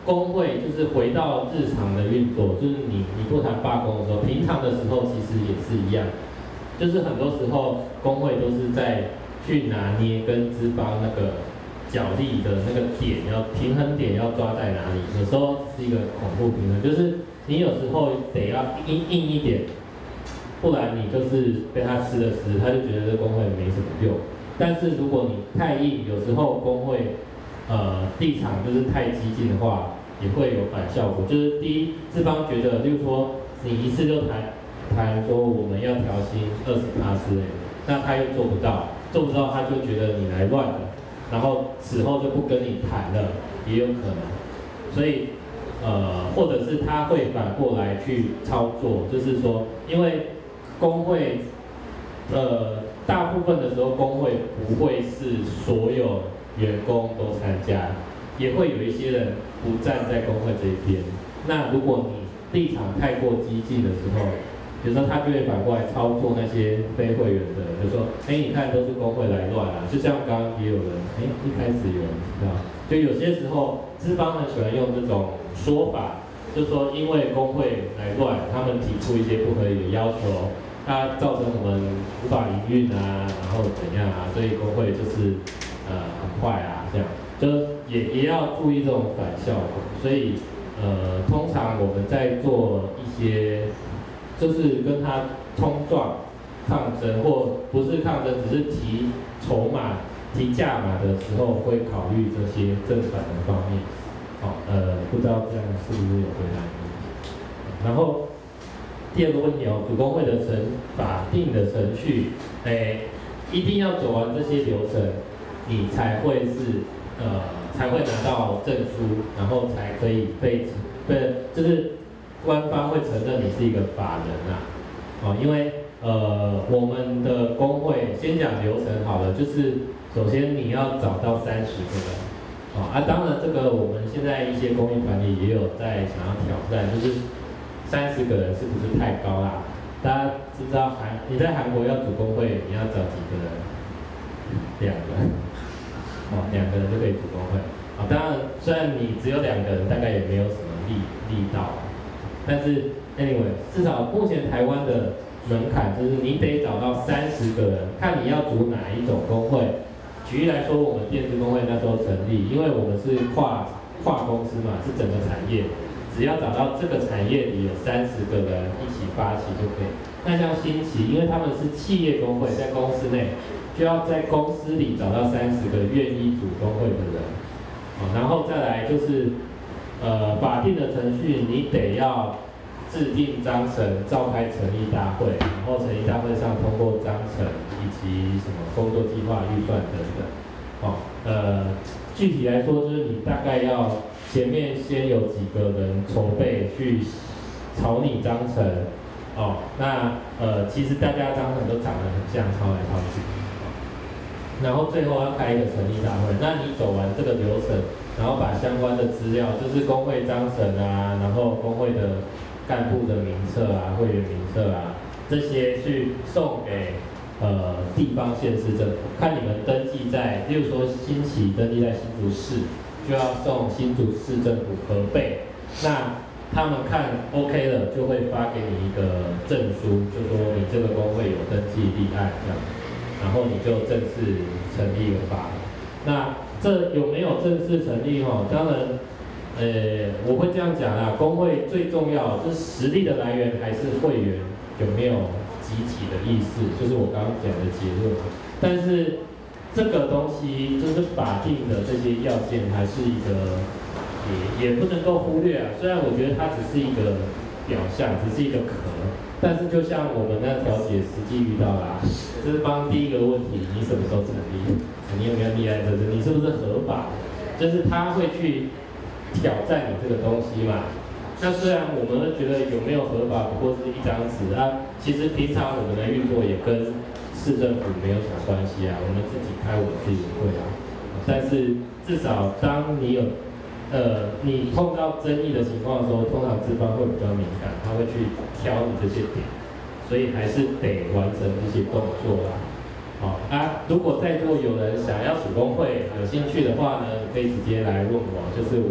工会就是回到日常的运作，就是你你不谈罢工的时候，平常的时候其实也是一样，就是很多时候工会都是在去拿捏跟资方那个角力的那个点，要平衡点要抓在哪里，有时候是一个恐怖平衡，就是你有时候得要硬硬一点，不然你就是被他吃了吃，他就觉得这工会没什么用。但是如果你太硬，有时候工会呃立场就是太激进的话，也会有反效果。就是第一，资方觉得，例如说你一次就谈谈说我们要调薪二十趴之类的，那他又做不到，做不到他就觉得你来乱了，然后此后就不跟你谈了，也有可能。所以呃，或者是他会反过来去操作，就是说，因为工会呃。大部分的时候，工会不会是所有员工都参加，也会有一些人不站在工会这一边。那如果你立场太过激进的时候，有时候他就会反过来操作那些非会员的，就说，哎，你看都是工会来乱啊。就像刚刚也有人，哎，一开始有人提到，就有些时候资方很喜欢用这种说法，就说因为工会来乱，他们提出一些不合理的要求。它造成我们无法营运啊，然后怎样啊，所以工会就是呃很坏啊，这样，就也也要注意这种反效果。所以呃，通常我们在做一些就是跟他冲撞、抗争，或不是抗争，只是提筹码、提价码的时候，会考虑这些正反的方面。好，呃，不知道这样是不是有回答你？然后。第二个问题哦，主工会的程法定的程序，哎，一定要走完这些流程，你才会是呃才会拿到证书，然后才可以被被就是官方会承认你是一个法人啊，哦，因为呃我们的工会先讲流程好了，就是首先你要找到三十个人，哦啊，当然这个我们现在一些公益团体也有在想要挑战，就是。三十个人是不是太高啦？大家知道韩你在韩国要组工会，你要找几个人？两个，哦，两个人就可以组工会。啊、哦，当然，虽然你只有两个人，大概也没有什么力力道，但是 anyway， 至少目前台湾的门槛就是你得找到三十个人，看你要组哪一种工会。举例来说，我们电子工会那时候成立，因为我们是跨跨公司嘛，是整个产业。只要找到这个产业里有三十个人一起发起就可以。那像新奇，因为他们是企业工会，在公司内就要在公司里找到三十个愿意组工会的人。哦，然后再来就是呃法定的程序，你得要制定章程，召开成立大会，然后成立大会上通过章程以及什么工作计划、预算等等。哦，呃，具体来说就是你大概要。前面先有几个人筹备去草拟章程，哦，那呃其实大家章程都长得很像，抄来抄去，然后最后要开一个成立大会，那你走完这个流程，然后把相关的资料，就是工会章程啊，然后工会的干部的名册啊、会员名册啊，这些去送给呃地方县市政府，看你们登记在，例如说新奇登记在新竹市。就要送新竹市政府核备，那他们看 OK 了，就会发给你一个证书，就说你这个工会有登记立案这样，然后你就正式成立了法人。那这有没有正式成立哈？当然，呃，我会这样讲啦，工会最重要就是实力的来源还是会员有没有集体的意识，就是我刚刚讲的结论。但是这个东西就是法定的这些要件，还是一个也也不能够忽略啊。虽然我觉得它只是一个表象，只是一个壳，但是就像我们那调解实际遇到啦，资方第一个问题，你什么时候成立？你有没有立案证？你是不是合法？就是他会去挑战你这个东西嘛。那虽然我们会觉得有没有合法，不过是一张纸啊，其实平常我们的运作也跟市政府没有什么关系啊，我们自己开我们自己的会啊。但是至少当你有，呃，你碰到争议的情况的时候，通常资方会比较敏感，他会去挑你这些点，所以还是得完成这些动作啦。好啊，如果在座有人想要组工会有兴趣的话呢，可以直接来问我，就是我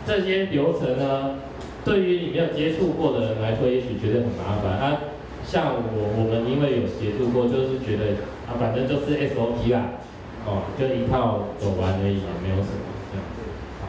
这些流程呢，对于你没有接触过的人来说，也许觉得很麻烦啊。像我我们因为有协助过，就是觉得啊，反正就是 S O P 啦，哦，就一套走完而已，也没有什么这样。好，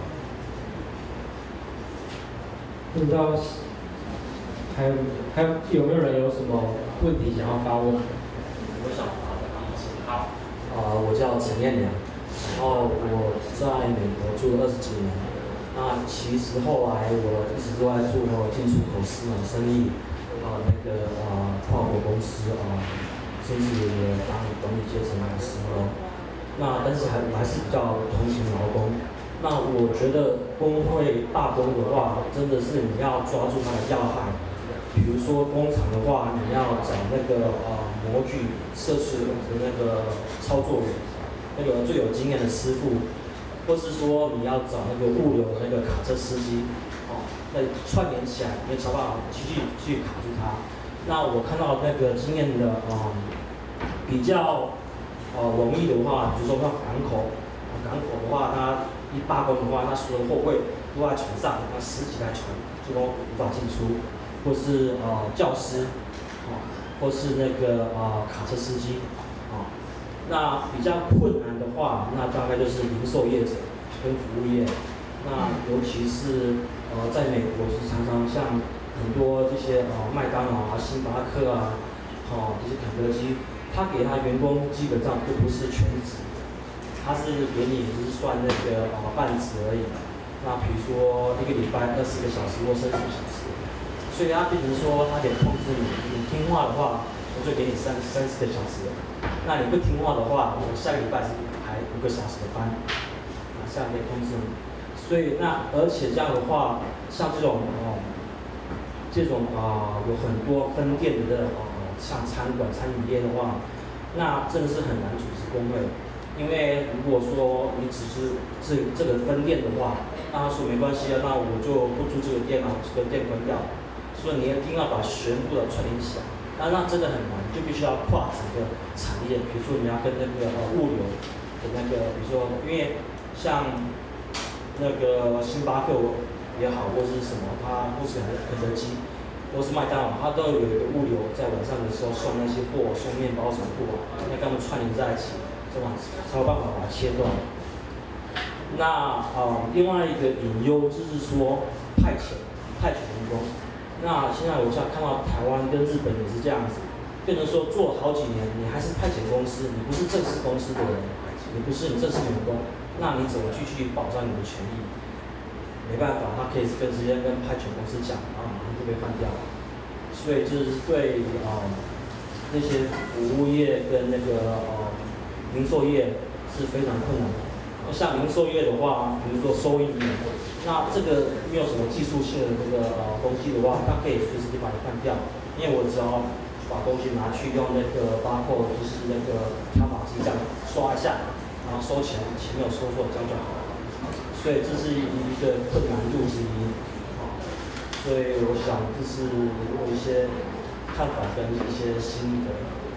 不知道还有还有有没有人有什么问题想要发问？ 我想好，呃，我叫陈彦良，然后我在美国住了二十几年。那其实后来我一直都在做进出口丝网生意，啊、呃，那个呃跨国公司啊、呃，甚至也当管理阶层的时候，那但是还我还是比较同情劳工。那我觉得工会罢工的话，真的是你要抓住它的要害。比如说工厂的话，你要找那个呃模具设施的那个操作员，那个最有经验的师傅，或是说你要找那个物流的那个卡车司机，哦，那串联起来，你想办法去去去卡住它。那我看到那个经验的呃比较呃容易的话，比如说像港口，港口的话，它一罢工的话，那所有的货柜都在船上，那十几台船就都无法进出。或是呃教师，啊，或是那个呃卡车司机，啊，那比较困难的话，那大概就是零售业者跟服务业，那尤其是呃在美国是常常像很多这些呃麦当劳啊、星巴克啊，哦这些肯德基，他给他员工基本上都不是全职，他是给你只是算那个呃半职而已。那比如说一个礼拜二十个小时或三十个小时。所以他变成说，他可以控制你，你听话的话，我就给你三三十个小时；那你不听话的话，我下个礼拜是排五个小时的班，啊，这样可以控制你。所以那而且这样的话，像这种哦，这种啊、呃、有很多分店的呃，像餐馆、餐饮业的话，那真的是很难组织工会，因为如果说你只是这这个分店的话，那他说没关系啊，那我就不租这个店了，这个店关掉。所以你一定要把全部的串联起来，那那真的很难，就必须要跨整个产业。比如说你要跟那个呃物流的那个，比如说因为像那个星巴克也好，或是什么，它或是肯德基，或是麦当劳，它都有一个物流在晚上的时候送那些货，送面包、送货，要跟他们串联在一起，这样才有办法把它切断。那呃，另外一个隐忧就是说派遣，派遣员工。那现在我想看到台湾跟日本也是这样子，变成说做了好几年，你还是派遣公司，你不是正式公司的人，你不是你正式员工，那你怎么去去保障你的权益？没办法，他可以跟直接跟派遣公司讲，啊，马上就被换掉了。所以这是对啊、呃、那些服务业跟那个呃零售业是非常困难的。像零售业的话，比如说收银员，那这个没有什么技术性的这个呃东西的话，它可以随时就把你换掉，因为我只要把东西拿去用那个barcode，就是那个条码机这样刷一下，然后收钱，钱没有收错，这样就好了。所以这是一个困难度之一，啊，所以我想这是我一些看法跟一些心得。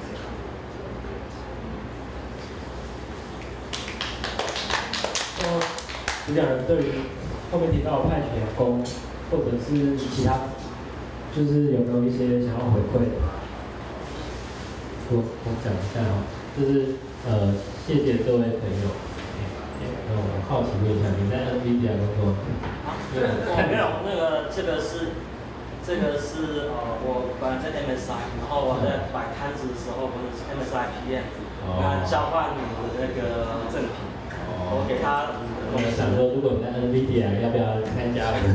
主讲人对于后面提到的派遣员工，或者是其他，就是有没有一些想要回馈的？ 我我讲一下哦，就是呃，谢谢各位朋友。那我好奇问一下，你在 N V D A 工作吗？ 啊，我没有，那个这个是，这个是呃，我本来在 M S I， 然后我在摆摊子的时候，我是 M S I P M， 跟他交换我的那个赠品，我给他。 我想说，如果你在 N V D A， 要不要参加我？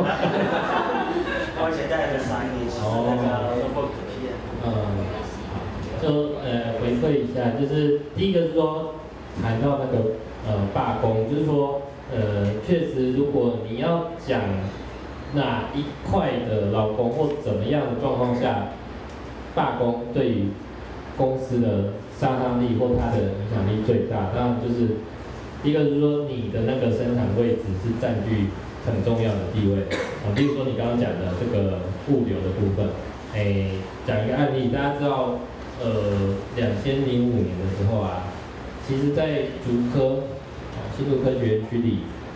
我以前在 M S I， 你是那个 Robot P M。 嗯，就呃回馈一下，就是第一个是说谈到那个呃罢工，就是说呃确实，如果你要讲哪一块的劳工或怎么样的状况下罢工，对于公司的杀伤力或它的影响力最大，当然就是。第一个是说你的那个生产位置是占据很重要的地位啊，比如说你刚刚讲的这个物流的部分，哎，讲一个案例，大家知道，呃，两千零五年的时候啊，其实在竹科，啊，新竹科学园区里，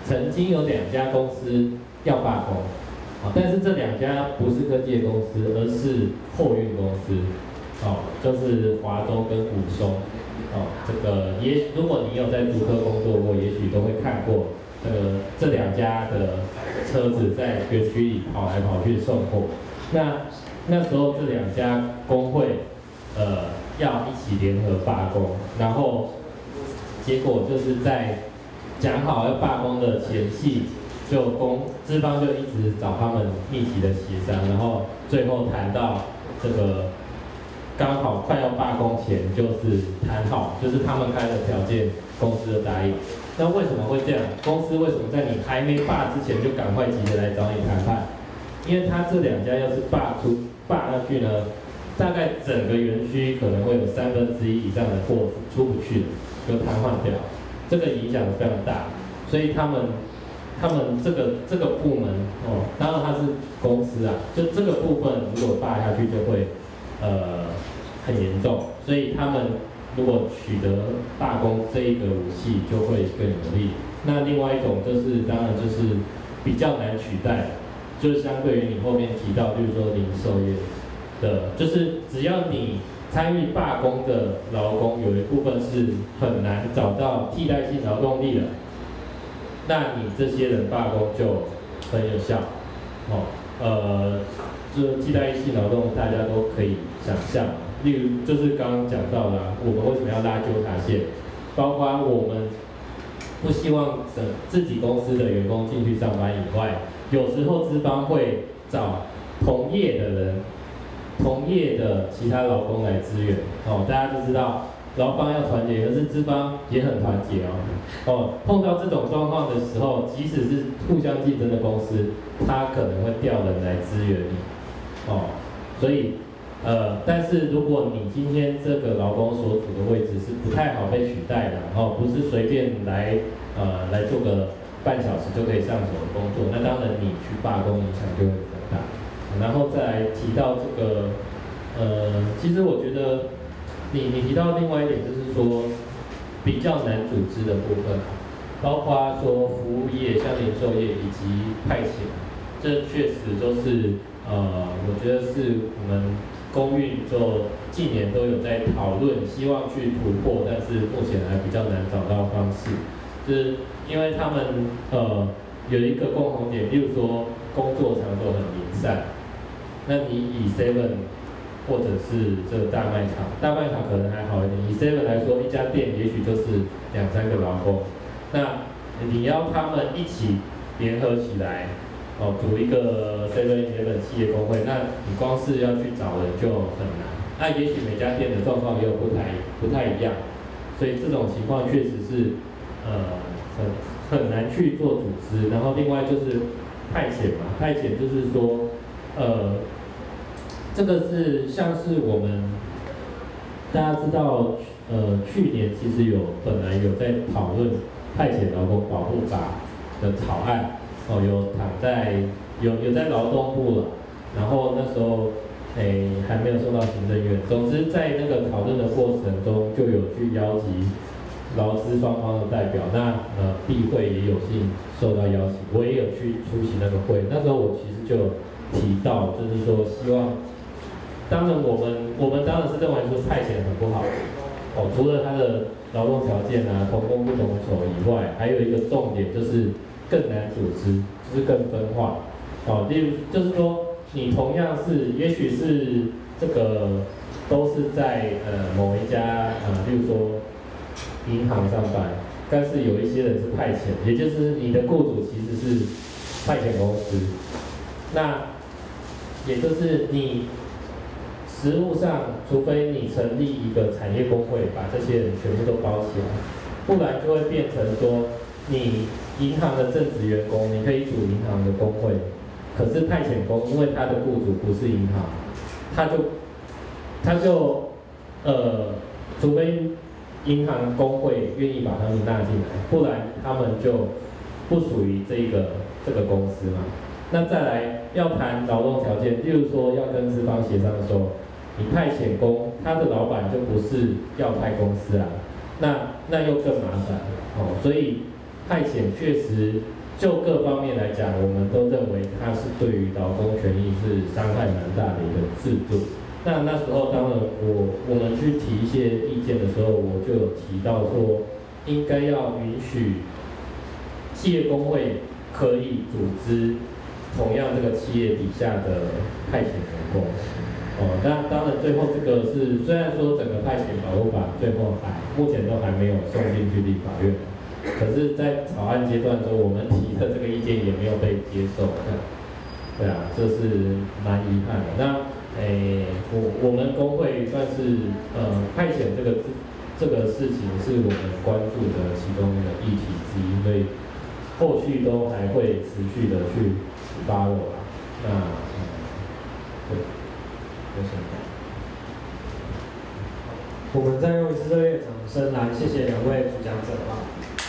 曾经有两家公司要罢工，啊，但是这两家不是科技公司，而是货运公司，哦，就是华州跟武松，哦，这个也如果你有在竹科工作过，也许都会看过，这个这两家的车子在园区里跑来跑去送货。那那时候这两家工会，呃，要一起联合罢工，然后结果就是在讲好要罢工的前夕，就工资方就一直找他们密集的协商，然后最后谈到这个刚好快要罢工前，就是谈好，就是他们开的条件，公司就答应。那为什么会这样？公司为什么在你还没罢之前就赶快急着来找你谈判？因为他这两家要是罢出罢下去呢，大概整个园区可能会有三分之一以上的货出不去，就瘫痪掉，这个影响非常大。所以他们他们这个这个部门哦，当然它是公司啊，就这个部分如果罢下去就会呃很严重，所以他们如果取得罢工这一个武器就会更有利。那另外一种就是当然就是比较难取代，就是相对于你后面提到，比如说零售业的，就是只要你参与罢工的劳工有一部分是很难找到替代性劳动力的，那你这些人罢工就很有效。哦，呃，就替代性劳动大家都可以想象，例如就是刚刚讲到的、啊，我们为什么要拉纠察线，包括我们不希望自己公司的员工进去上班以外，有时候资方会找同业的人、同业的其他劳工来支援。哦，大家都知道，劳方要团结，可是资方也很团结哦。哦，碰到这种状况的时候，即使是互相竞争的公司，他可能会调人来支援你。哦，所以呃，但是如果你今天这个劳工所处的位置是不太好被取代的，哦，不是随便来呃来做个半小时就可以上手的工作，那当然你去罢工影响就会比较大。然后再来提到这个，呃，其实我觉得你你提到另外一点就是说比较难组织的部分，包括说服务业、像零售业以及派遣，这确实都是呃，我觉得是我们公运就近年都有在讨论，希望去突破，但是目前还比较难找到方式，就是因为他们呃有一个共同点，例如说工作场所很零散，那你以 seven 或者是这个大卖场，大卖场可能还好一点，以 seven 来说，一家店也许就是两三个劳工，那你要他们一起联合起来。哦，组一个 seven eleven 企业工会，那你光是要去找人就很难。那也许每家店的状况也有不太不太一样，所以这种情况确实是呃很很难去做组织。然后另外就是派遣嘛，派遣就是说呃这个是像是我们大家知道呃去年其实有本来有在讨论派遣劳工保护法的草案。哦，有躺在有有在劳动部了，然后那时候诶还没有送到行政院。总之在那个讨论的过程中，就有去邀集劳资双方的代表。那呃毕会也有幸受到邀请，我也有去出席那个会。那时候我其实就提到，就是说希望，当然我们我们当然是认为说派遣很不好。哦，除了他的劳动条件啊同工不同酬以外，还有一个重点就是。更难组织，就是更分化。哦，例如就是说，你同样是，也许是这个都是在呃某一家呃，例如说银行上班，但是有一些人是派遣，也就是你的雇主其实是派遣公司，那也就是你实务上，除非你成立一个产业工会，把这些人全部都包起来，不然就会变成说你。银行的正职员工，你可以组银行的工会，可是派遣工，因为他的雇主不是银行，他就他就呃，除非银行工会愿意把他们纳进来，不然他们就不属于这个这个公司嘛。那再来要谈劳动条件，例如说要跟资方协商的时候，你派遣工，他的老板就不是要派公司啊，那那又更麻烦哦，所以。派遣确实就各方面来讲，我们都认为它是对于劳工权益是伤害蛮大的一个制度。那那时候当然我我们去提一些意见的时候，我就有提到说，应该要允许企业工会可以组织同样这个企业底下的派遣员工。哦，那当然最后这个是虽然说整个派遣保护法最后还目前都还没有送进去立法院。可是，在草案阶段中，我们提的这个意见也没有被接受的，对啊，这是蛮遗憾的。那，诶，我我们工会算是呃派遣这个这个事情是我们关注的其中一个议题之一，所以后续都还会持续的去发落啦。那，嗯，对，就先这样。 我们再用一次热烈掌声来谢谢两位主讲者吧。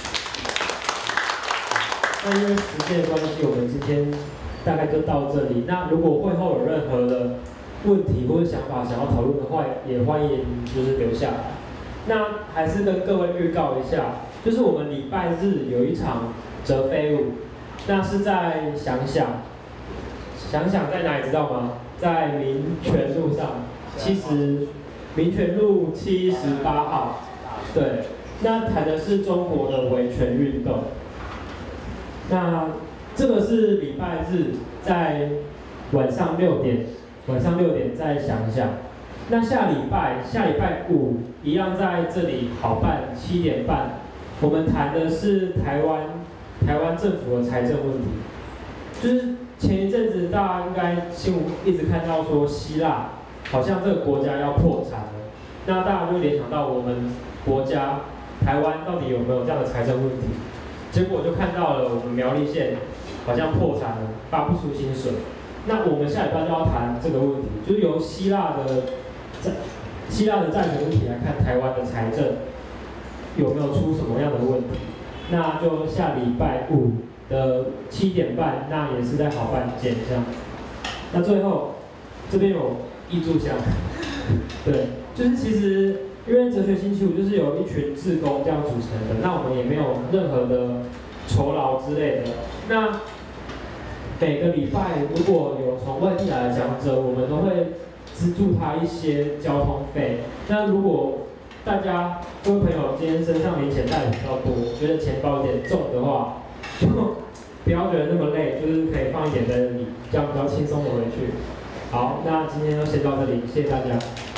那因为时间的关系，我们今天大概就到这里。那如果会后有任何的问题或者想法想要讨论的话，也欢迎就是留下来。那还是跟各位预告一下，就是我们礼拜日有一场折飞舞，那是在想想，想想在哪里知道吗？在民权路上，七十民权路七十八号。对，那谈的是中国的维权运动。那这个是礼拜日在晚上六点，晚上六点再想想。那下礼拜下礼拜五一样在这里好办，七点半，我们谈的是台湾台湾政府的财政问题。就是前一阵子大家应该新闻一直看到说希腊好像这个国家要破产了，那大家就联想到我们国家台湾到底有没有这样的财政问题？结果就看到了我们苗栗县好像破产了，发不出薪水。那我们下礼拜就要谈这个问题，就是由希腊的债希腊的债权问题来看台湾的财政有没有出什么样的问题。那就下礼拜五的七点半，那也是在好办见这样。那最后这边有挹注箱，对，就是其实。因为哲学星期五就是有一群志工这样组成的，那我们也没有任何的酬劳之类的。那每个礼拜如果有从外地来的讲者，我们都会资助他一些交通费。那如果大家各位朋友今天身上零钱带比较多，觉得钱包有点重的话，就不要觉得那么累，就是可以放一点在这里，这样比较轻松的回去。好，那今天就先到这里，谢谢大家。